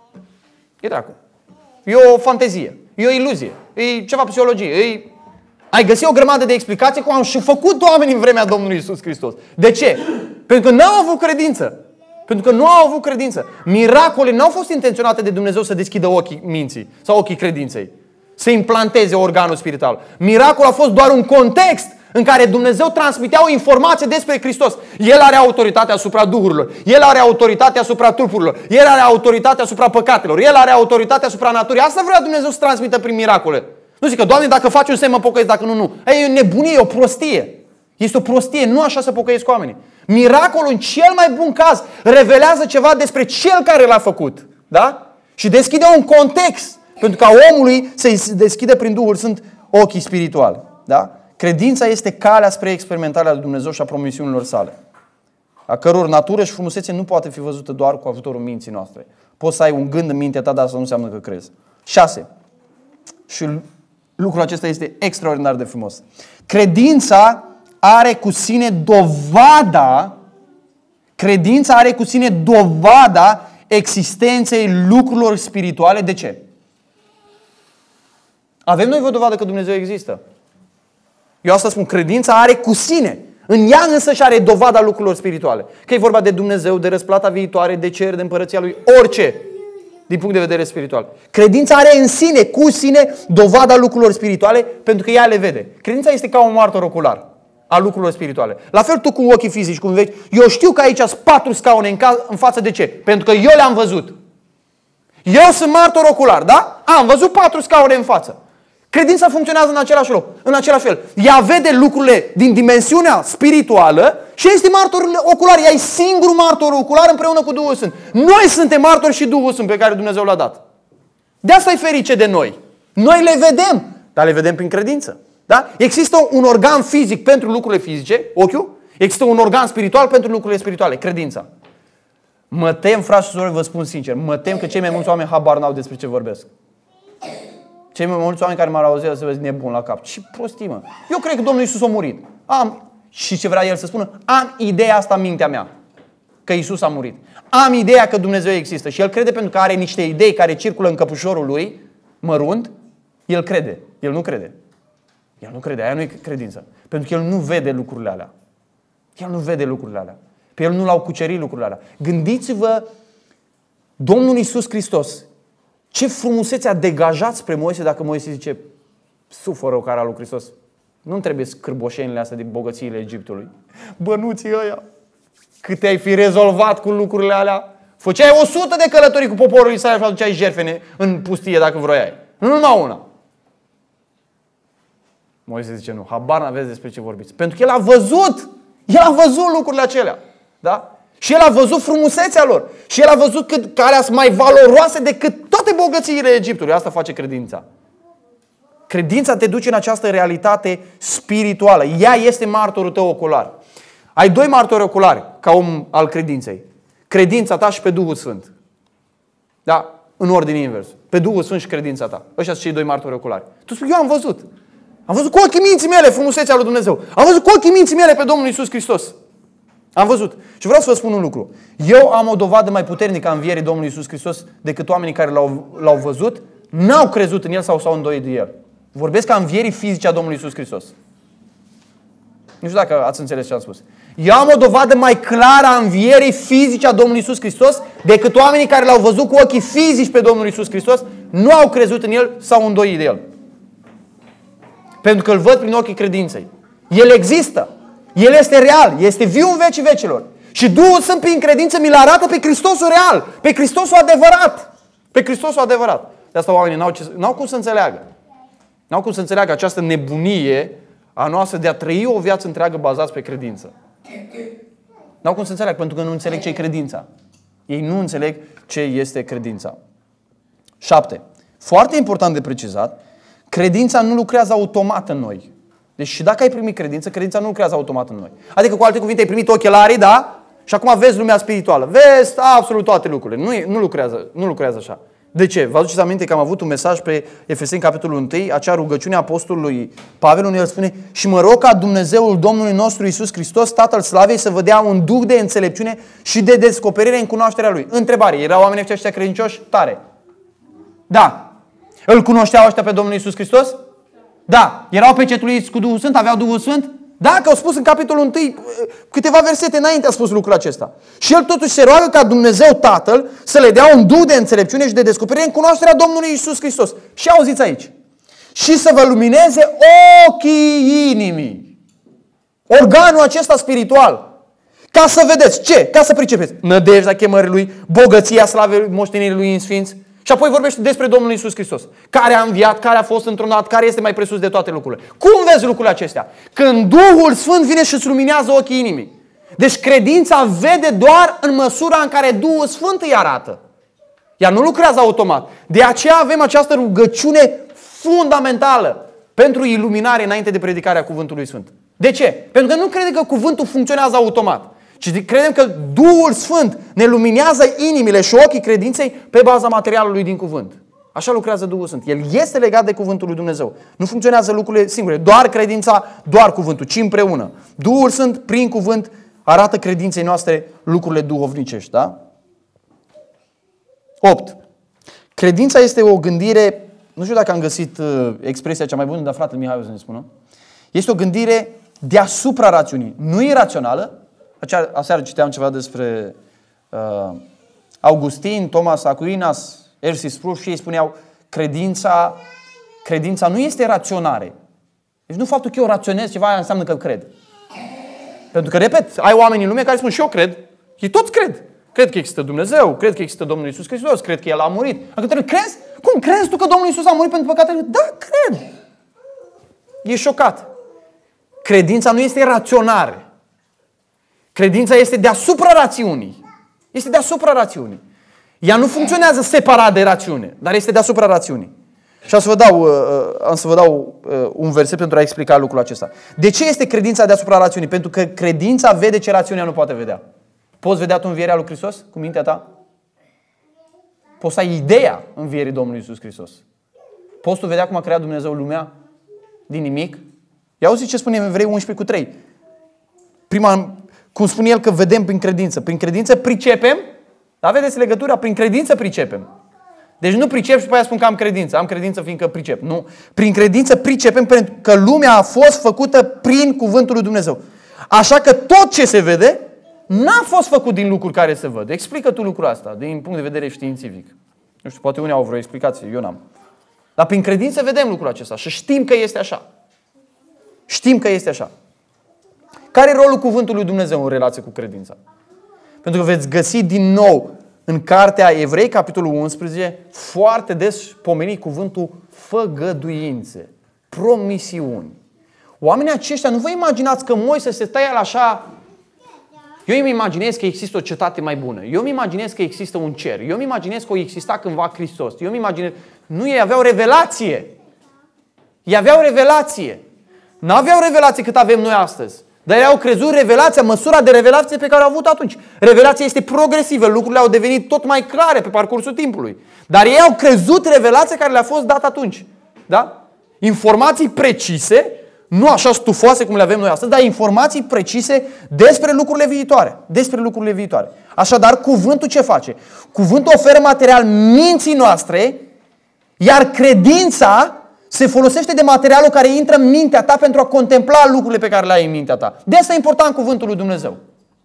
E dracu. E o fantezie. E o iluzie. E ceva psihologie. E... Ai găsit o grămadă de explicații cum am și făcut oamenii în vremea Domnului Iisus Hristos. De ce? Pentru că n-au avut credință. Pentru că nu au avut credință. Miracolele n-au fost intenționate de Dumnezeu să deschidă ochii minții sau ochii credinței. Să implanteze organul spiritual. Miracolul a fost doar un context în care Dumnezeu transmitea o informație despre Hristos. El are autoritate asupra duhurilor, El are autoritate asupra trupurilor, El are autoritate asupra păcatelor, El are autoritate asupra naturii. Asta vrea Dumnezeu să transmită prin miracole. Nu zic că, Doamne, dacă faci un semn mă pocăiesc, dacă nu, nu. E o nebunie, e o prostie. Este o prostie, nu așa să pocăiesc oamenii. Miracolul, în cel mai bun caz, revelează ceva despre cel care l-a făcut. Da? Și deschide un context. Pentru ca omului să-i deschide prin Duhul Sfânt ochii spirituali. Da? Credința este calea spre experimentarea lui Dumnezeu și a promisiunilor sale, a căror natură și frumusețe nu poate fi văzută doar cu ajutorul minții noastre. Poți să ai un gând în mintea ta, dar asta nu înseamnă că crezi. șase. Și lucrul acesta este extraordinar de frumos. Credința are cu sine dovada, credința are cu sine dovada existenței lucrurilor spirituale. De ce? Avem noi o dovadă că Dumnezeu există. Eu asta spun, credința are cu sine. În ea însă și are dovada lucrurilor spirituale. Că e vorba de Dumnezeu, de răsplata viitoare, de cer, de împărăția Lui, orice, din punct de vedere spiritual. Credința are în sine, cu sine, dovada lucrurilor spirituale, pentru că ea le vede. Credința este ca un martor ocular a lucrurilor spirituale. La fel tu cu ochii fizici, cum vezi, eu știu că aici sunt patru scaune în, ca, în față, de ce? Pentru că eu le-am văzut. Eu sunt martor ocular, da? Am văzut patru scaune în față. Credința funcționează în același loc, în același fel. Ea vede lucrurile din dimensiunea spirituală și este martor ocular. Ea e singurul martor ocular împreună cu Duhul Sfânt. Noi suntem martori și Duhul Sfânt pe care Dumnezeu l-a dat. De asta e ferice de noi. Noi le vedem, dar le vedem prin credință. Da? Există un organ fizic pentru lucrurile fizice, ochiul. Există un organ spiritual pentru lucrurile spirituale, credința. Mă tem, frați și surori, vă spun sincer, mă tem că cei mai mulți oameni habar n-au despre ce vorbesc. Cei mai mulți oameni care m-au auzit să vezi nebun la cap. Ce prostii, mă. Eu cred că Domnul Iisus a murit. Am, și ce vrea El să spună? Am ideea asta în mintea mea. Că Iisus a murit. Am ideea că Dumnezeu există. Și El crede pentru că are niște idei care circulă în căpușorul Lui, mărunt. El crede. El nu crede. El nu crede. Aia nu e credință. Pentru că El nu vede lucrurile alea. El nu vede lucrurile alea. Pe El nu l-au cucerit lucrurile alea. Gândiți-vă, Domnul Iisus Hristos, ce frumusețe a degajat spre Moise dacă Moise zice, sufără o cara lui Hristos. Nu-mi trebuie scârboșenile astea din bogățiile Egiptului. Bănuții ăia, cât ai fi rezolvat cu lucrurile alea. Făceai o sută de călătorii cu poporul Israel și aduceai jertfene în pustie dacă vroiai. Nu numai una. Moise zice, nu, habar n-aveți despre ce vorbiți. Pentru că el a văzut, el a văzut lucrurile acelea. Da? Și el a văzut frumusețea lor. Și el a văzut cât, care sunt mai valoroase decât toate bogățiile Egiptului. Asta face credința. Credința te duce în această realitate spirituală. Ea este martorul tău ocular. Ai doi martori oculari ca om al credinței. Credința ta și pe Duhul Sfânt. Da? În ordine invers. Pe Duhul Sfânt și credința ta. Ăștia sunt cei doi martori oculari. Tu spui, eu am văzut. Am văzut cu ochii minții mele frumusețea lui Dumnezeu. Am văzut cu ochii minții mele pe Domnul Iisus Hristos. Am văzut. Și vreau să vă spun un lucru. Eu am o dovadă mai puternică a învierii Domnului Iisus Hristos decât oamenii care l-au, l-au văzut, n-au crezut în El sau s-au îndoit de El. Vorbesc ca învierii fizice a Domnului Iisus Hristos. Nu știu dacă ați înțeles ce am spus. Eu am o dovadă mai clară a învierii fizice a Domnului Iisus Hristos decât oamenii care l-au văzut cu ochii fizici pe Domnul Iisus Hristos, nu au crezut în El sau îndoit de El. Pentru că îl văd prin ochii credinței. El există. El este real. Este viu în vecii vecilor. Și Duhul Sfânt prin credință mi-l arată pe Hristosul real. Pe Hristosul adevărat. Pe Hristosul adevărat. De asta oamenii n-au, ce, n-au cum să înțeleagă. N-au cum să înțeleagă această nebunie a noastră de a trăi o viață întreagă bazați pe credință. N-au cum să înțeleagă pentru că nu înțeleg ce e credința. Ei nu înțeleg ce este credința. șapte. Foarte important de precizat, credința nu lucrează automat în noi. Deci și dacă ai primit credință, credința nu lucrează automat în noi. Adică, cu alte cuvinte, ai primit ochelarii, da? Și acum vezi lumea spirituală. Vezi absolut toate lucrurile. Nu, nu, lucrează, nu lucrează așa. De ce? Vă aduceți aminte că am avut un mesaj pe Efeseni, capitolul unu, acea rugăciune a apostolului Pavel, unde el spune: și mă rog ca Dumnezeul Domnului nostru Iisus Hristos, Tatăl Slavei, să vă dea un duh de înțelepciune și de descoperire în cunoașterea Lui. Întrebare, erau oamenii ăștia credincioși? Tare. Da. Îl cunoșteau ăștia pe Domnul Iisus Hristos? Da. Erau pecetuiți cu Duhul Sfânt? Aveau Duhul Sfânt? Da, că au spus în capitolul unu, câteva versete înainte a spus lucrul acesta. Și el totuși se roagă ca Dumnezeu Tatăl să le dea un duh de înțelepciune și de descoperire în cunoașterea Domnului Iisus Hristos. Și auziți aici. Și să vă lumineze ochii inimii. organul acesta spiritual. Ca să vedeți. Ce? Ca să pricepeți. Nădejdea chemării Lui, bogăția slavei moștenirii Lui în sfinți. Și apoi vorbește despre Domnul Iisus Hristos. Care a înviat, care a fost într-un care este mai presus de toate lucrurile. Cum vezi lucrurile acestea? Când Duhul Sfânt vine și îți luminează ochii inimii. Deci credința vede doar în măsura în care Duhul Sfânt îi arată. Ea nu lucrează automat. De aceea avem această rugăciune fundamentală pentru iluminare înainte de predicarea Cuvântului Sfânt. De ce? Pentru că nu credem că cuvântul funcționează automat. Ci credem că Duhul Sfânt ne luminează inimile și ochii credinței pe baza materialului din cuvânt. Așa lucrează Duhul Sfânt. El este legat de cuvântul lui Dumnezeu. Nu funcționează lucrurile singure. Doar credința, doar cuvântul, ci împreună. Duhul Sfânt, prin cuvânt, arată credinței noastre lucrurile duhovnicești. Da? opt. Credința este o gândire, nu știu dacă am găsit uh, expresia cea mai bună, dar fratele Mihai o să ne spună. Este o gândire deasupra rațiunii. Nu irațională. Aseară citeam ceva despre uh, Augustin, Thomas Aquinas, R C Sproul și ei spuneau credința, credința nu este raționare. Deci nu faptul că eu raționez ceva înseamnă că cred. Pentru că, repet, ai oameni în lume care spun și eu cred. Ei toți cred. Cred că există Dumnezeu, cred că există Domnul Iisus Hristos, cred că El a murit. Dacă crezi? Cum crezi tu că Domnul Iisus a murit pentru păcatele? Da, cred. E șocat. Credința nu este raționare. Credința este deasupra rațiunii. Este deasupra rațiunii. Ea nu funcționează separat de rațiune, dar este deasupra rațiunii. Și am să vă dau, am să vă dau un verset pentru a explica lucrul acesta. De ce este credința deasupra rațiunii? Pentru că credința vede ce rațiunea nu poate vedea. Poți vedea tu învierea lui Hristos cu mintea ta? Poți să ai ideea învierii Domnului Iisus Hristos. Poți tu vedea cum a creat Dumnezeu lumea din nimic? Ia auzi ce spune în Evrei unsprezece cu trei. Prima, cum spune el că vedem prin credință. Prin credință pricepem. Da, vedeți legătura? Prin credință pricepem. Deci nu pricep și pe aia spun că am credință. Am credință fiindcă pricep. Nu. Prin credință pricepem pentru că lumea a fost făcută prin cuvântul lui Dumnezeu. Așa că tot ce se vede n-a fost făcut din lucruri care se văd. Explică tu lucrul asta din punct de vedere științific. Nu știu, poate unii au vreo explicație, eu n-am. Dar prin credință vedem lucrul acesta și știm că este așa. Știm că este așa. Care e rolul cuvântului lui Dumnezeu în relație cu credința? Pentru că veți găsi din nou în cartea Evrei, capitolul unsprezece, foarte des pomenit cuvântul făgăduințe, promisiuni. Oamenii aceștia, nu vă imaginați că Moise se tăia la așa. Eu îmi imaginez că există o cetate mai bună. Eu îmi imaginez că există un cer. Eu îmi imaginez că o exista cândva Hristos. Eu îmi imaginez. Nu, ei aveau revelație. Ei aveau revelație. Nu aveau revelație cât avem noi astăzi. Dar ei au crezut revelația, măsura de revelație pe care au avut atunci. Revelația este progresivă. Lucrurile au devenit tot mai clare pe parcursul timpului. Dar ei au crezut revelația care le-a fost dată atunci. Da? Informații precise. Nu așa stufoase cum le avem noi astăzi, dar informații precise despre lucrurile viitoare. Despre lucrurile viitoare. Așadar, cuvântul ce face? Cuvântul oferă material minții noastre, iar credința se folosește de materialul care intră în mintea ta pentru a contempla lucrurile pe care le ai în mintea ta. De asta e important cuvântul lui Dumnezeu.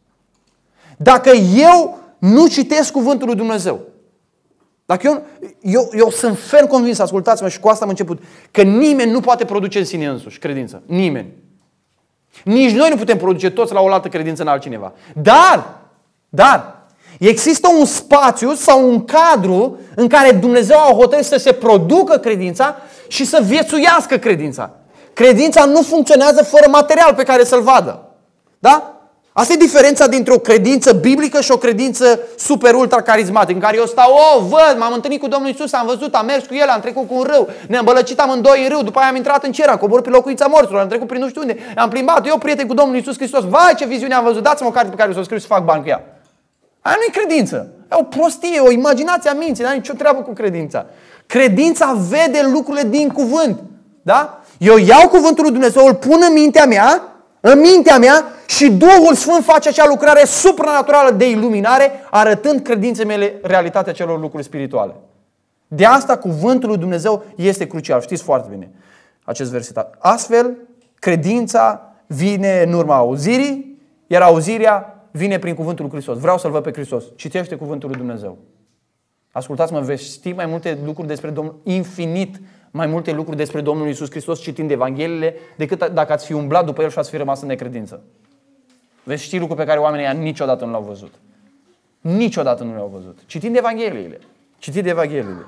Dacă eu nu citesc cuvântul lui Dumnezeu, Dacă eu, eu, eu sunt ferm convins, ascultați-mă, și cu asta am început, că nimeni nu poate produce în sine însuși credință. Nimeni. Nici noi nu putem produce toți la o altă credință în altcineva. Dar, dar, există un spațiu sau un cadru în care Dumnezeu a hotărât să se producă credința și să viețuiască credința. Credința nu funcționează fără material pe care să-l vadă. Da? Asta e diferența dintre o credință biblică și o credință super ultra carismatică, în care eu stau, oh, văd, m-am întâlnit cu Domnul Iisus, am văzut, am mers cu El, am trecut cu un râu, ne-am bălăcit amândoi în râu, după aia am intrat în cer, am coborât pe locuința morților, am trecut prin nu știu unde, am plimbat, eu prieten cu Domnul Iisus Hristos, vai ce viziune am văzut, dați-mă o carte pe care o să scriu să fac bani cu ea. Aia nu e credință, e o prostie, o imaginație a minții, n-are nicio treabă cu credința. Credința vede lucrurile din cuvânt, da? Eu iau cuvântul lui Dumnezeu, îl pun în mintea mea, în mintea mea, și Duhul Sfânt face acea lucrare supranaturală de iluminare, arătând credinței mele realitatea celor lucruri spirituale. De asta cuvântul lui Dumnezeu este crucial. Știți foarte bine acest verset. Astfel, credința vine în urma auzirii, iar auzirea vine prin cuvântul lui Hristos. Vreau să-L văd pe Hristos. Citește cuvântul lui Dumnezeu. Ascultați-mă, veți ști mai multe lucruri despre Domnul, infinit mai multe lucruri despre Domnul Iisus Hristos citind Evangheliile decât dacă ați fi umblat după El și ați fi rămas în necredință. Veți ști lucruri pe care oamenii ăia niciodată nu le-au văzut. Niciodată nu le-au văzut. Citind Evangheliile. Citind Evangheliile.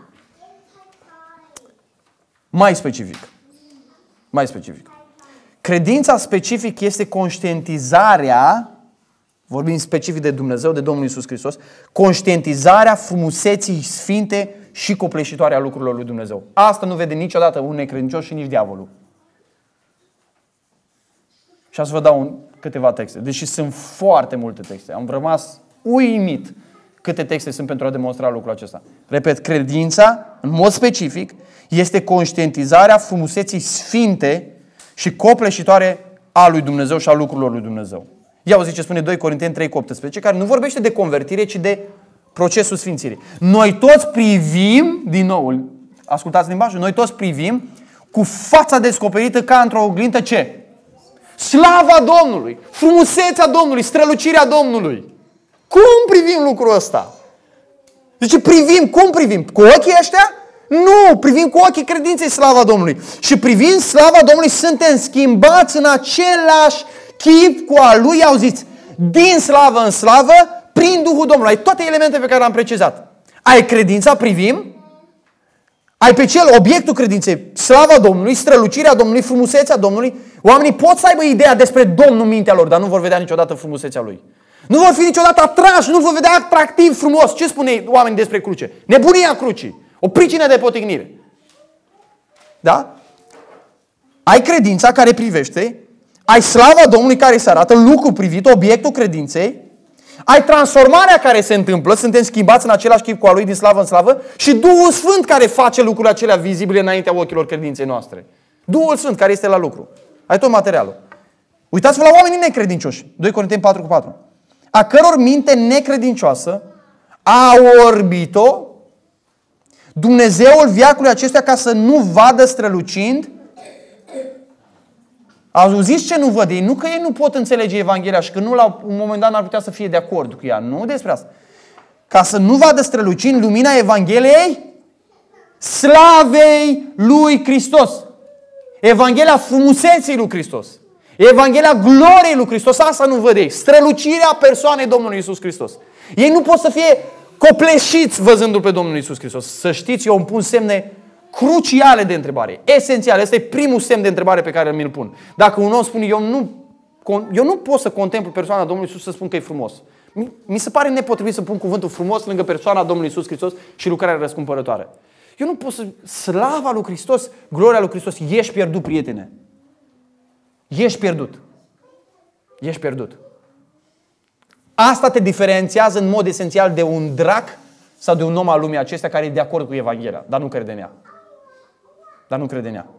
Mai specific. Mai specific. Credința specific este conștientizarea, vorbim specific de Dumnezeu, de Domnul Iisus Hristos, conștientizarea frumuseții sfinte și copleșitoare a lucrurilor lui Dumnezeu. Asta nu vede niciodată un necredincios și nici diavolul. Și să vă dau un, câteva texte. Deși sunt foarte multe texte. Am rămas uimit câte texte sunt pentru a demonstra lucrul acesta. Repet, credința, în mod specific, este conștientizarea frumuseții sfinte și copleșitoare a lui Dumnezeu și a lucrurilor lui Dumnezeu. Ia auzi ce spune doi Corinteni trei cu optsprezece, care nu vorbește de convertire, ci de procesul sfințirii. Noi toți privim, din nou, ascultați limbajul, noi toți privim cu fața descoperită ca într-o oglindă ce? Slava Domnului, frumusețea Domnului, strălucirea Domnului. Cum privim lucrul ăsta? Deci privim, cum privim? Cu ochii ăștia? Nu, privim cu ochii credinței slava Domnului. Și privind slava Domnului suntem schimbați în același chip cu a Lui, auziți, din slavă în slavă, prin Duhul Domnului. Ai toate elementele pe care le-am precizat. Ai credința, privim. Ai pe cel, obiectul credinței, slava Domnului, strălucirea Domnului, frumusețea Domnului. Oamenii pot să aibă ideea despre Domnul în mintea lor, dar nu vor vedea niciodată frumusețea Lui. Nu vor fi niciodată atrași, nu vor vedea atractiv, frumos. Ce spune oamenii despre cruce? Nebunia crucii. O pricină de potignire. Da? Ai credința care privește, ai slava Domnului care se arată, lucru privit, obiectul credinței, ai transformarea care se întâmplă, suntem schimbați în același chip cu a Lui din slavă în slavă și Duhul Sfânt care face lucrurile acelea vizibile înaintea ochilor credinței noastre. Duhul Sfânt care este la lucru. Ai tot materialul. Uitați-vă la oamenii necredincioși. doi Corinteni patru cu patru. A căror minte necredincioasă a orbit-o Dumnezeul veacului acestuia ca să nu vadă strălucind. Auziți ce nu văd ei? Nu că ei nu pot înțelege Evanghelia și că nu la un moment dat n-ar putea să fie de acord cu ea. Nu despre asta. Ca să nu vadă strălucind lumina Evangheliei slavei lui Hristos. Evanghelia frumuseții lui Hristos. Evanghelia gloriei lui Hristos. Asta nu văd ei. Strălucirea persoanei Domnului Iisus Hristos. Ei nu pot să fie copleșiți văzându-L pe Domnul Iisus Hristos. Să știți, eu îmi pun semne cruciale de întrebare. Esențiale. Este primul semn de întrebare pe care mi-l pun. Dacă un om spune, eu nu, eu nu pot să contemplu persoana Domnului Iisus să spun că e frumos. Mi se pare nepotrivit să pun cuvântul frumos lângă persoana Domnului Iisus Hristos și lucrarea răscumpărătoare. Eu nu pot să... Slava lui Hristos, gloria lui Hristos, ești pierdut, prietene. Ești pierdut. Ești pierdut. Asta te diferențiază în mod esențial de un drac sau de un om al lumii acestea care e de acord cu Evanghelia, dar nu crede în ea. Dar nu crede în ea.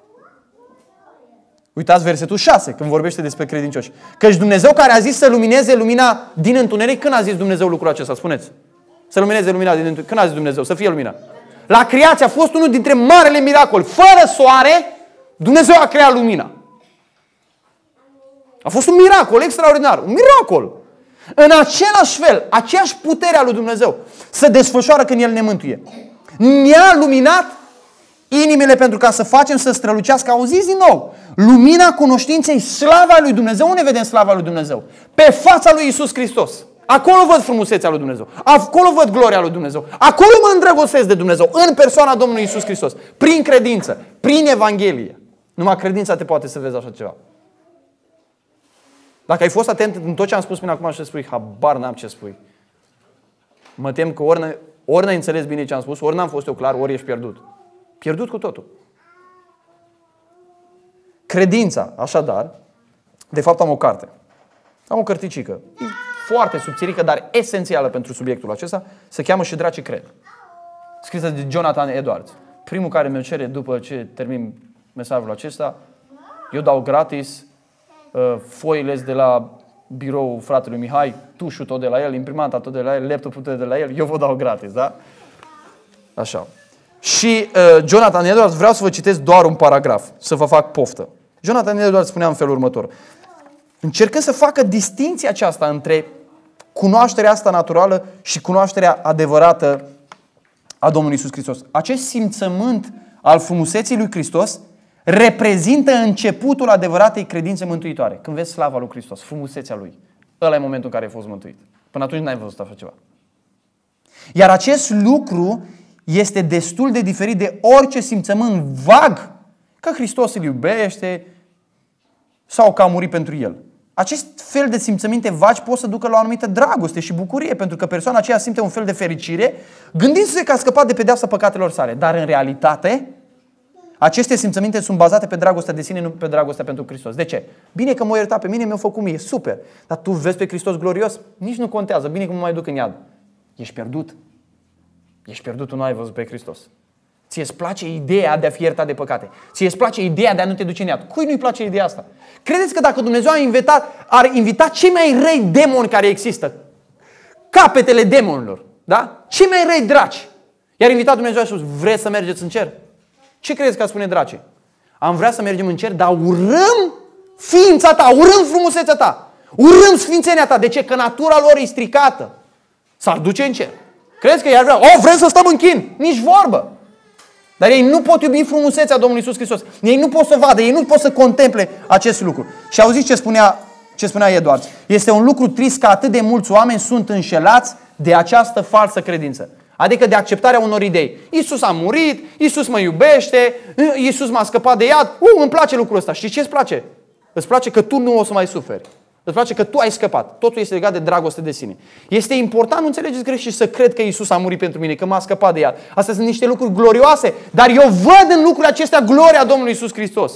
Uitați versetul șase, când vorbește despre credincioși. Căci Dumnezeu care a zis să lumineze lumina din întuneric, când a zis Dumnezeu lucrul acesta? Spuneți. Să lumineze lumina din întuneric. Când a zis Dumnezeu? Să fie lumină. La creație a fost unul dintre marele miracole. Fără soare, Dumnezeu a creat lumina. A fost un miracol extraordinar. Un miracol. În același fel, aceeași putere a lui Dumnezeu se desfășoară când El ne mântuie. Ne-a luminat inimile pentru ca să facem să strălucească. Auziți din nou. Lumina cunoștinței, slava lui Dumnezeu. Unde vedem slava lui Dumnezeu? Pe fața lui Iisus Hristos. Acolo văd frumusețea lui Dumnezeu. Acolo văd gloria lui Dumnezeu. Acolo mă îndrăgostesc de Dumnezeu. În persoana Domnului Iisus Hristos. Prin credință. Prin Evanghelie. Numai credința te poate să vezi așa ceva. Dacă ai fost atent în tot ce am spus până acum și să spui, habar n-am ce spui. Mă tem că ori, ori n-ai înțeles bine ce am spus, ori n-am fost eu clar, ori ești pierdut. Pierdut cu totul. Credința, așadar, de fapt am o carte. Am o cărticică. E foarte subțirică, dar esențială pentru subiectul acesta. Se cheamă Și Dracii Cred. Scrisă de Jonathan Edwards. Primul care mi-o cere după ce termin mesajul acesta, eu dau gratis foile de la biroul fratelui Mihai, tușul tot de la el, imprimanta tot de la el, laptopul tot de la el, eu vă dau gratis, da? Așa. Și uh, Jonathan Edwards, vreau să vă citesc doar un paragraf, să vă fac poftă. Jonathan Edwards spunea în felul următor. Încercând să facă distinția aceasta între cunoașterea asta naturală și cunoașterea adevărată a Domnului Iisus Hristos. Acest simțământ al frumuseții lui Hristos reprezintă începutul adevăratei credințe mântuitoare. Când vezi slava lui Hristos, frumusețea lui, ăla e momentul în care ai fost mântuit. Până atunci n-ai văzut așa ceva. Iar acest lucru este destul de diferit de orice simțământ vag că Hristos îl iubește sau că a murit pentru el. Acest fel de simțăminte vagi pot să ducă la o anumită dragoste și bucurie, pentru că persoana aceea simte un fel de fericire gândindu-se că a scăpat de pedeapsa păcatelor sale. Dar în realitate, aceste simțăminte sunt bazate pe dragostea de sine, nu pe dragostea pentru Hristos. De ce? Bine că m-a iertat pe mine, mi-a făcut mie, super. Dar tu vezi pe Hristos glorios? Nici nu contează, bine că mă mai duc în iad. Ești pierdut. Ești pierdut, tu nu ai văzut pe Hristos. Ție îți place ideea de a fi iertat de păcate. Ție îți place ideea de a nu te duce în iad. Cui nu-i place ideea asta? Credeți că dacă Dumnezeu a invitat, ar invita cei mai răi demoni care există, capetele demonilor, da? Cei mai răi draci, i-ar invita Dumnezeu a spus, vreți să mergeți în cer? Ce credeți că ar spune dracii? Am vrea să mergem în cer, dar urâm ființa ta, urâm frumusețea ta, urâm sfințenia ta. De ce? Că natura lor e stricată. S-ar duce în cer. Crezi că i-ar vrea? Oh, vrem să stăm în chin. Nici vorbă. Dar ei nu pot iubi frumusețea Domnului Iisus Hristos. Ei nu pot să vadă, ei nu pot să contemple acest lucru. Și auziți ce spunea, ce spunea Eduard? Este un lucru trist că atât de mulți oameni sunt înșelați de această falsă credință. Adică de acceptarea unor idei. Iisus a murit, Iisus mă iubește, Iisus m-a scăpat de iad. Uh, îmi place lucrul ăsta. Știi ce îți place? Îți place că tu nu o să mai suferi. Îți place că tu ai scăpat. Totul este legat de dragoste de sine. Este important, nu înțelegeți greșit, să cred că Iisus a murit pentru mine, că m-a scăpat de iad. Astea sunt niște lucruri glorioase, dar eu văd în lucrurile acestea gloria Domnului Iisus Hristos.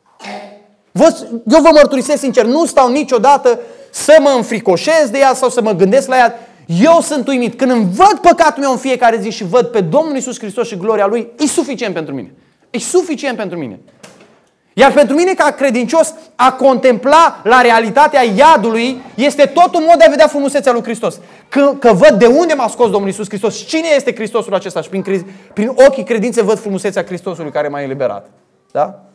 Eu vă mărturisesc sincer, nu stau niciodată să mă înfricoșez de ea sau să mă gândesc la ea. Eu sunt uimit. Când îmi văd păcatul meu în fiecare zi și văd pe Domnul Iisus Hristos și gloria Lui, e suficient pentru mine. E suficient pentru mine. Iar pentru mine, ca credincios, a contempla la realitatea iadului este tot un mod de a vedea frumusețea lui Hristos. Că, că văd de unde m-a scos Domnul Iisus Hristos și cine este Hristosul acesta și prin, prin ochii credinței văd frumusețea Hristosului care m-a eliberat. Da?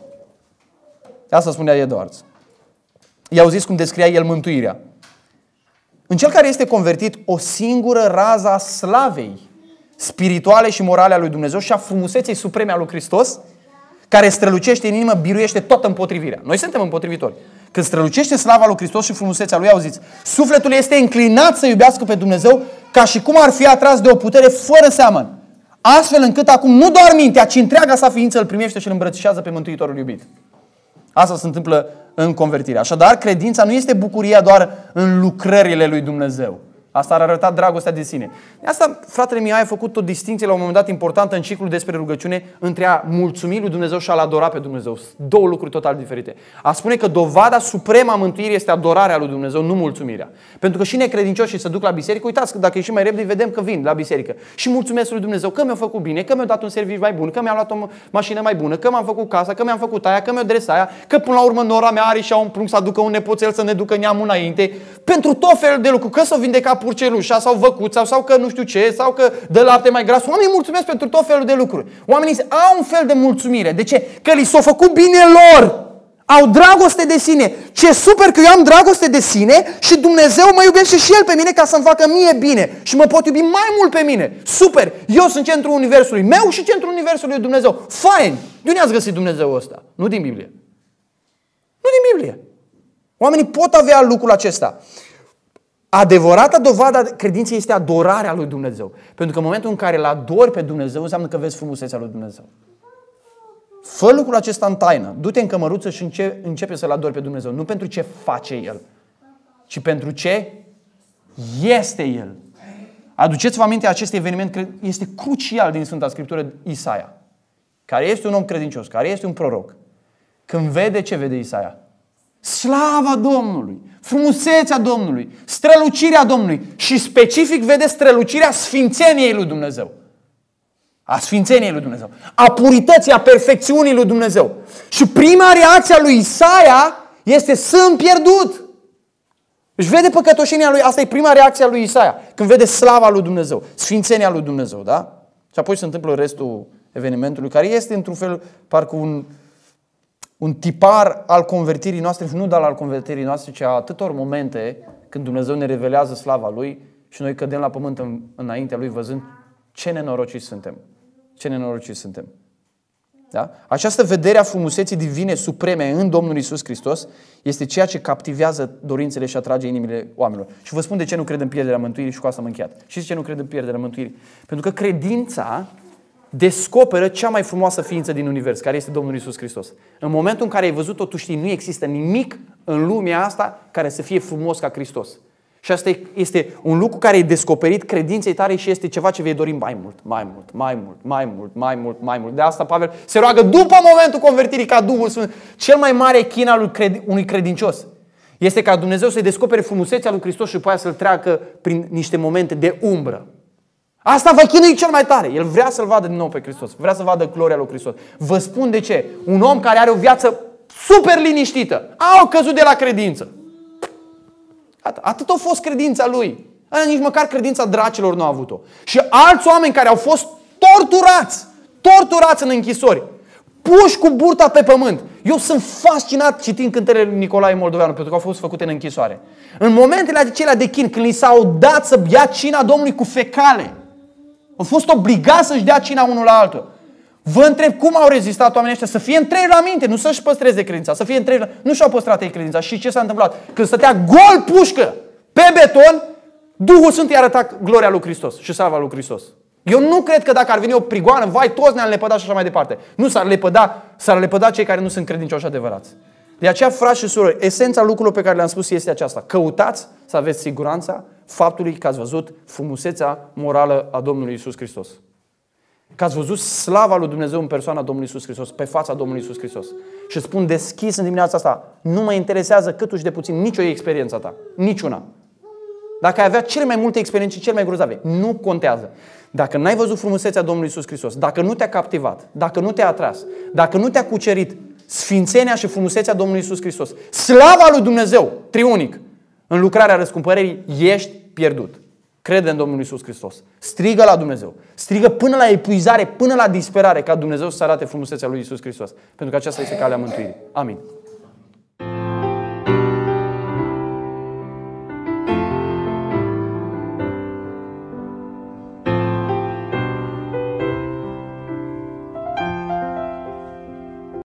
Asta spunea Eduard. I-au zis cum descria el mântuirea. În cel care este convertit, o singură rază a slavei spirituale și morale a lui Dumnezeu și a frumuseței supreme a lui Hristos, care strălucește în inimă, biruiește toată împotrivirea. Noi suntem împotrivitori. Când strălucește slava lui Hristos și frumusețea lui, auziți, sufletul este înclinat să iubească pe Dumnezeu ca și cum ar fi atras de o putere fără seamăn. Astfel încât acum nu doar mintea, ci întreaga sa ființă îl primește și îl îmbrățișează pe Mântuitorul iubit. Asta se întâmplă în convertire. Așadar, credința nu este bucuria doar în lucrările lui Dumnezeu. Asta ar arăta dragostea de sine. De asta fratele Mihai a făcut o distinție la un moment dat importantă în ciclul despre rugăciune între a mulțumi lui Dumnezeu și a-L adora pe Dumnezeu. Două lucruri total diferite. A spune că dovada supremă a mântuirii este adorarea lui Dumnezeu, nu mulțumirea. Pentru că și necredincioșii se duc la biserică, uitați că dacă ieșim mai repede, vedem că vin la biserică. Și mulțumesc lui Dumnezeu că mi-a făcut bine, că mi-a dat un serviciu mai bun, că mi-a luat o mașină mai bună, că mi-am făcut casa, că mi-am făcut aia, că mi-a dres aia, că până la urmă nora mea are și-a un prunc să aducă un nepoțel să ne ducă neamul înainte. Pentru tot felul de lucruri, că s-o vindeca purcelușa sau văcuța sau că nu știu ce, sau că dă lapte mai gras. Oamenii mulțumesc pentru tot felul de lucruri. Oamenii au un fel de mulțumire. De ce? Că li s-a făcut bine lor. Au dragoste de sine. Ce super că eu am dragoste de sine și Dumnezeu mă iubește și El pe mine ca să-mi facă mie bine. Și mă pot iubi mai mult pe mine. Super! Eu sunt centrul universului meu și centrul universului lui Dumnezeu. Fain! De unde ați găsit Dumnezeu ăsta? Nu din Biblie. Nu din Biblie. Oamenii pot avea lucrul acesta. Adevărata dovadă a credinței este adorarea lui Dumnezeu. Pentru că în momentul în care îl adori pe Dumnezeu, înseamnă că vezi frumusețea lui Dumnezeu. Fă lucrul acesta în taină. Du-te în cămăruță și începe, începe să-L adori pe Dumnezeu. Nu pentru ce face El, ci pentru ce este El. Aduceți-vă aminte, acest eveniment este crucial din Sfânta Scriptură, Isaia, care este un om credincios, care este un proroc. Când vede, ce vede Isaia? Slava Domnului, frumusețea Domnului, strălucirea Domnului și specific vede strălucirea sfințeniei lui Dumnezeu. A sfințeniei lui Dumnezeu, a purității, a perfecțiunii lui Dumnezeu. Și prima reacție a lui Isaia este: sunt pierdut. Își vede păcătoșenia lui, asta e prima reacție a lui Isaia, când vede slava lui Dumnezeu, sfințenia lui Dumnezeu, da? Și apoi se întâmplă restul evenimentului, care este într-un fel parcă un un tipar al convertirii noastre, și nu doar al convertirii noastre, ci a atâtor momente când Dumnezeu ne revelează slava Lui și noi cădem la pământ în, înaintea Lui văzând ce nenorociți suntem. Ce nenorociți suntem. Da? Această vedere a frumuseții divine supreme în Domnul Iisus Hristos este ceea ce captivează dorințele și atrage inimile oamenilor. Și vă spun de ce nu cred în pierderea mântuirii și cu asta am încheiat. Și de ce nu cred în pierderea mântuirii? Pentru că credința descoperă cea mai frumoasă ființă din univers, care este Domnul Iisus Hristos. În momentul în care ai văzut-o, tu știi, nu există nimic în lumea asta care să fie frumos ca Hristos. Și asta este un lucru care e descoperit credinței tale și este ceva ce vei dori mai mult, mai mult, mai mult, mai mult, mai mult, mai mult. De asta Pavel se roagă după momentul convertirii ca Duhul Sfânt. Cel mai mare chin al unui credincios este ca Dumnezeu să-i descopere frumusețea lui Hristos și după aia să-l treacă prin niște momente de umbră. Asta vă chinui cel mai tare. El vrea să-L vadă din nou pe Hristos. Vrea să vadă gloria lui Hristos. Vă spun de ce. Un om care are o viață super liniștită a căzut de la credință. Atât a fost credința lui. Aia nici măcar credința dracilor nu a avut-o. Și alți oameni care au fost torturați, torturați în închisori, puși cu burta pe pământ. Eu sunt fascinat citind cântările lui Nicolae Moldoveanu, pentru că au fost făcute în închisoare. În momentele acelea de chin, când li s-au dat să ia cina Domnului cu fecale, au fost obligați să-și dea cina unul la altul. Vă întreb cum au rezistat oamenii ăștia să fie întrebi la minte, nu să-și păstreze credința, să fie întrebi la... Nu și-au păstrat ei credința. Și ce s-a întâmplat? Când stătea gol pușcă pe beton, Duhul Sfânt i-a arătat gloria lui Hristos și slava lui Hristos. Eu nu cred că dacă ar veni o prigoană, vai, toți ne-am lepădat și așa mai departe. Nu s-ar lepăda, s-ar lepăda cei care nu sunt credincioși adevărați. De aceea, frați și surori, esența lucrurilor pe care le-am spus este aceasta. Căutați să aveți siguranța faptului că ați văzut frumusețea morală a Domnului Iisus Hristos. Că ați văzut slava lui Dumnezeu în persoana Domnului Iisus Hristos, pe fața Domnului Iisus Hristos. Și spun deschis în dimineața asta, nu mă interesează cât uși de puțin nicio experiența ta, niciuna. Dacă ai avea cele mai multe experiențe, cele mai grozave, nu contează. Dacă n-ai văzut frumusețea Domnului Iisus Hristos, dacă nu te-a captivat, dacă nu te-a atras, dacă nu te-a cucerit sfințenia și frumusețea Domnului Iisus Hristos, slava lui Dumnezeu, triunic, în lucrarea răscumpărării, ești pierdut. Crede în Domnul Iisus Hristos. Strigă la Dumnezeu. Strigă până la epuizare, până la disperare, ca Dumnezeu să arate frumusețea lui Iisus Hristos. Pentru că aceasta este calea mântuirii. Amin.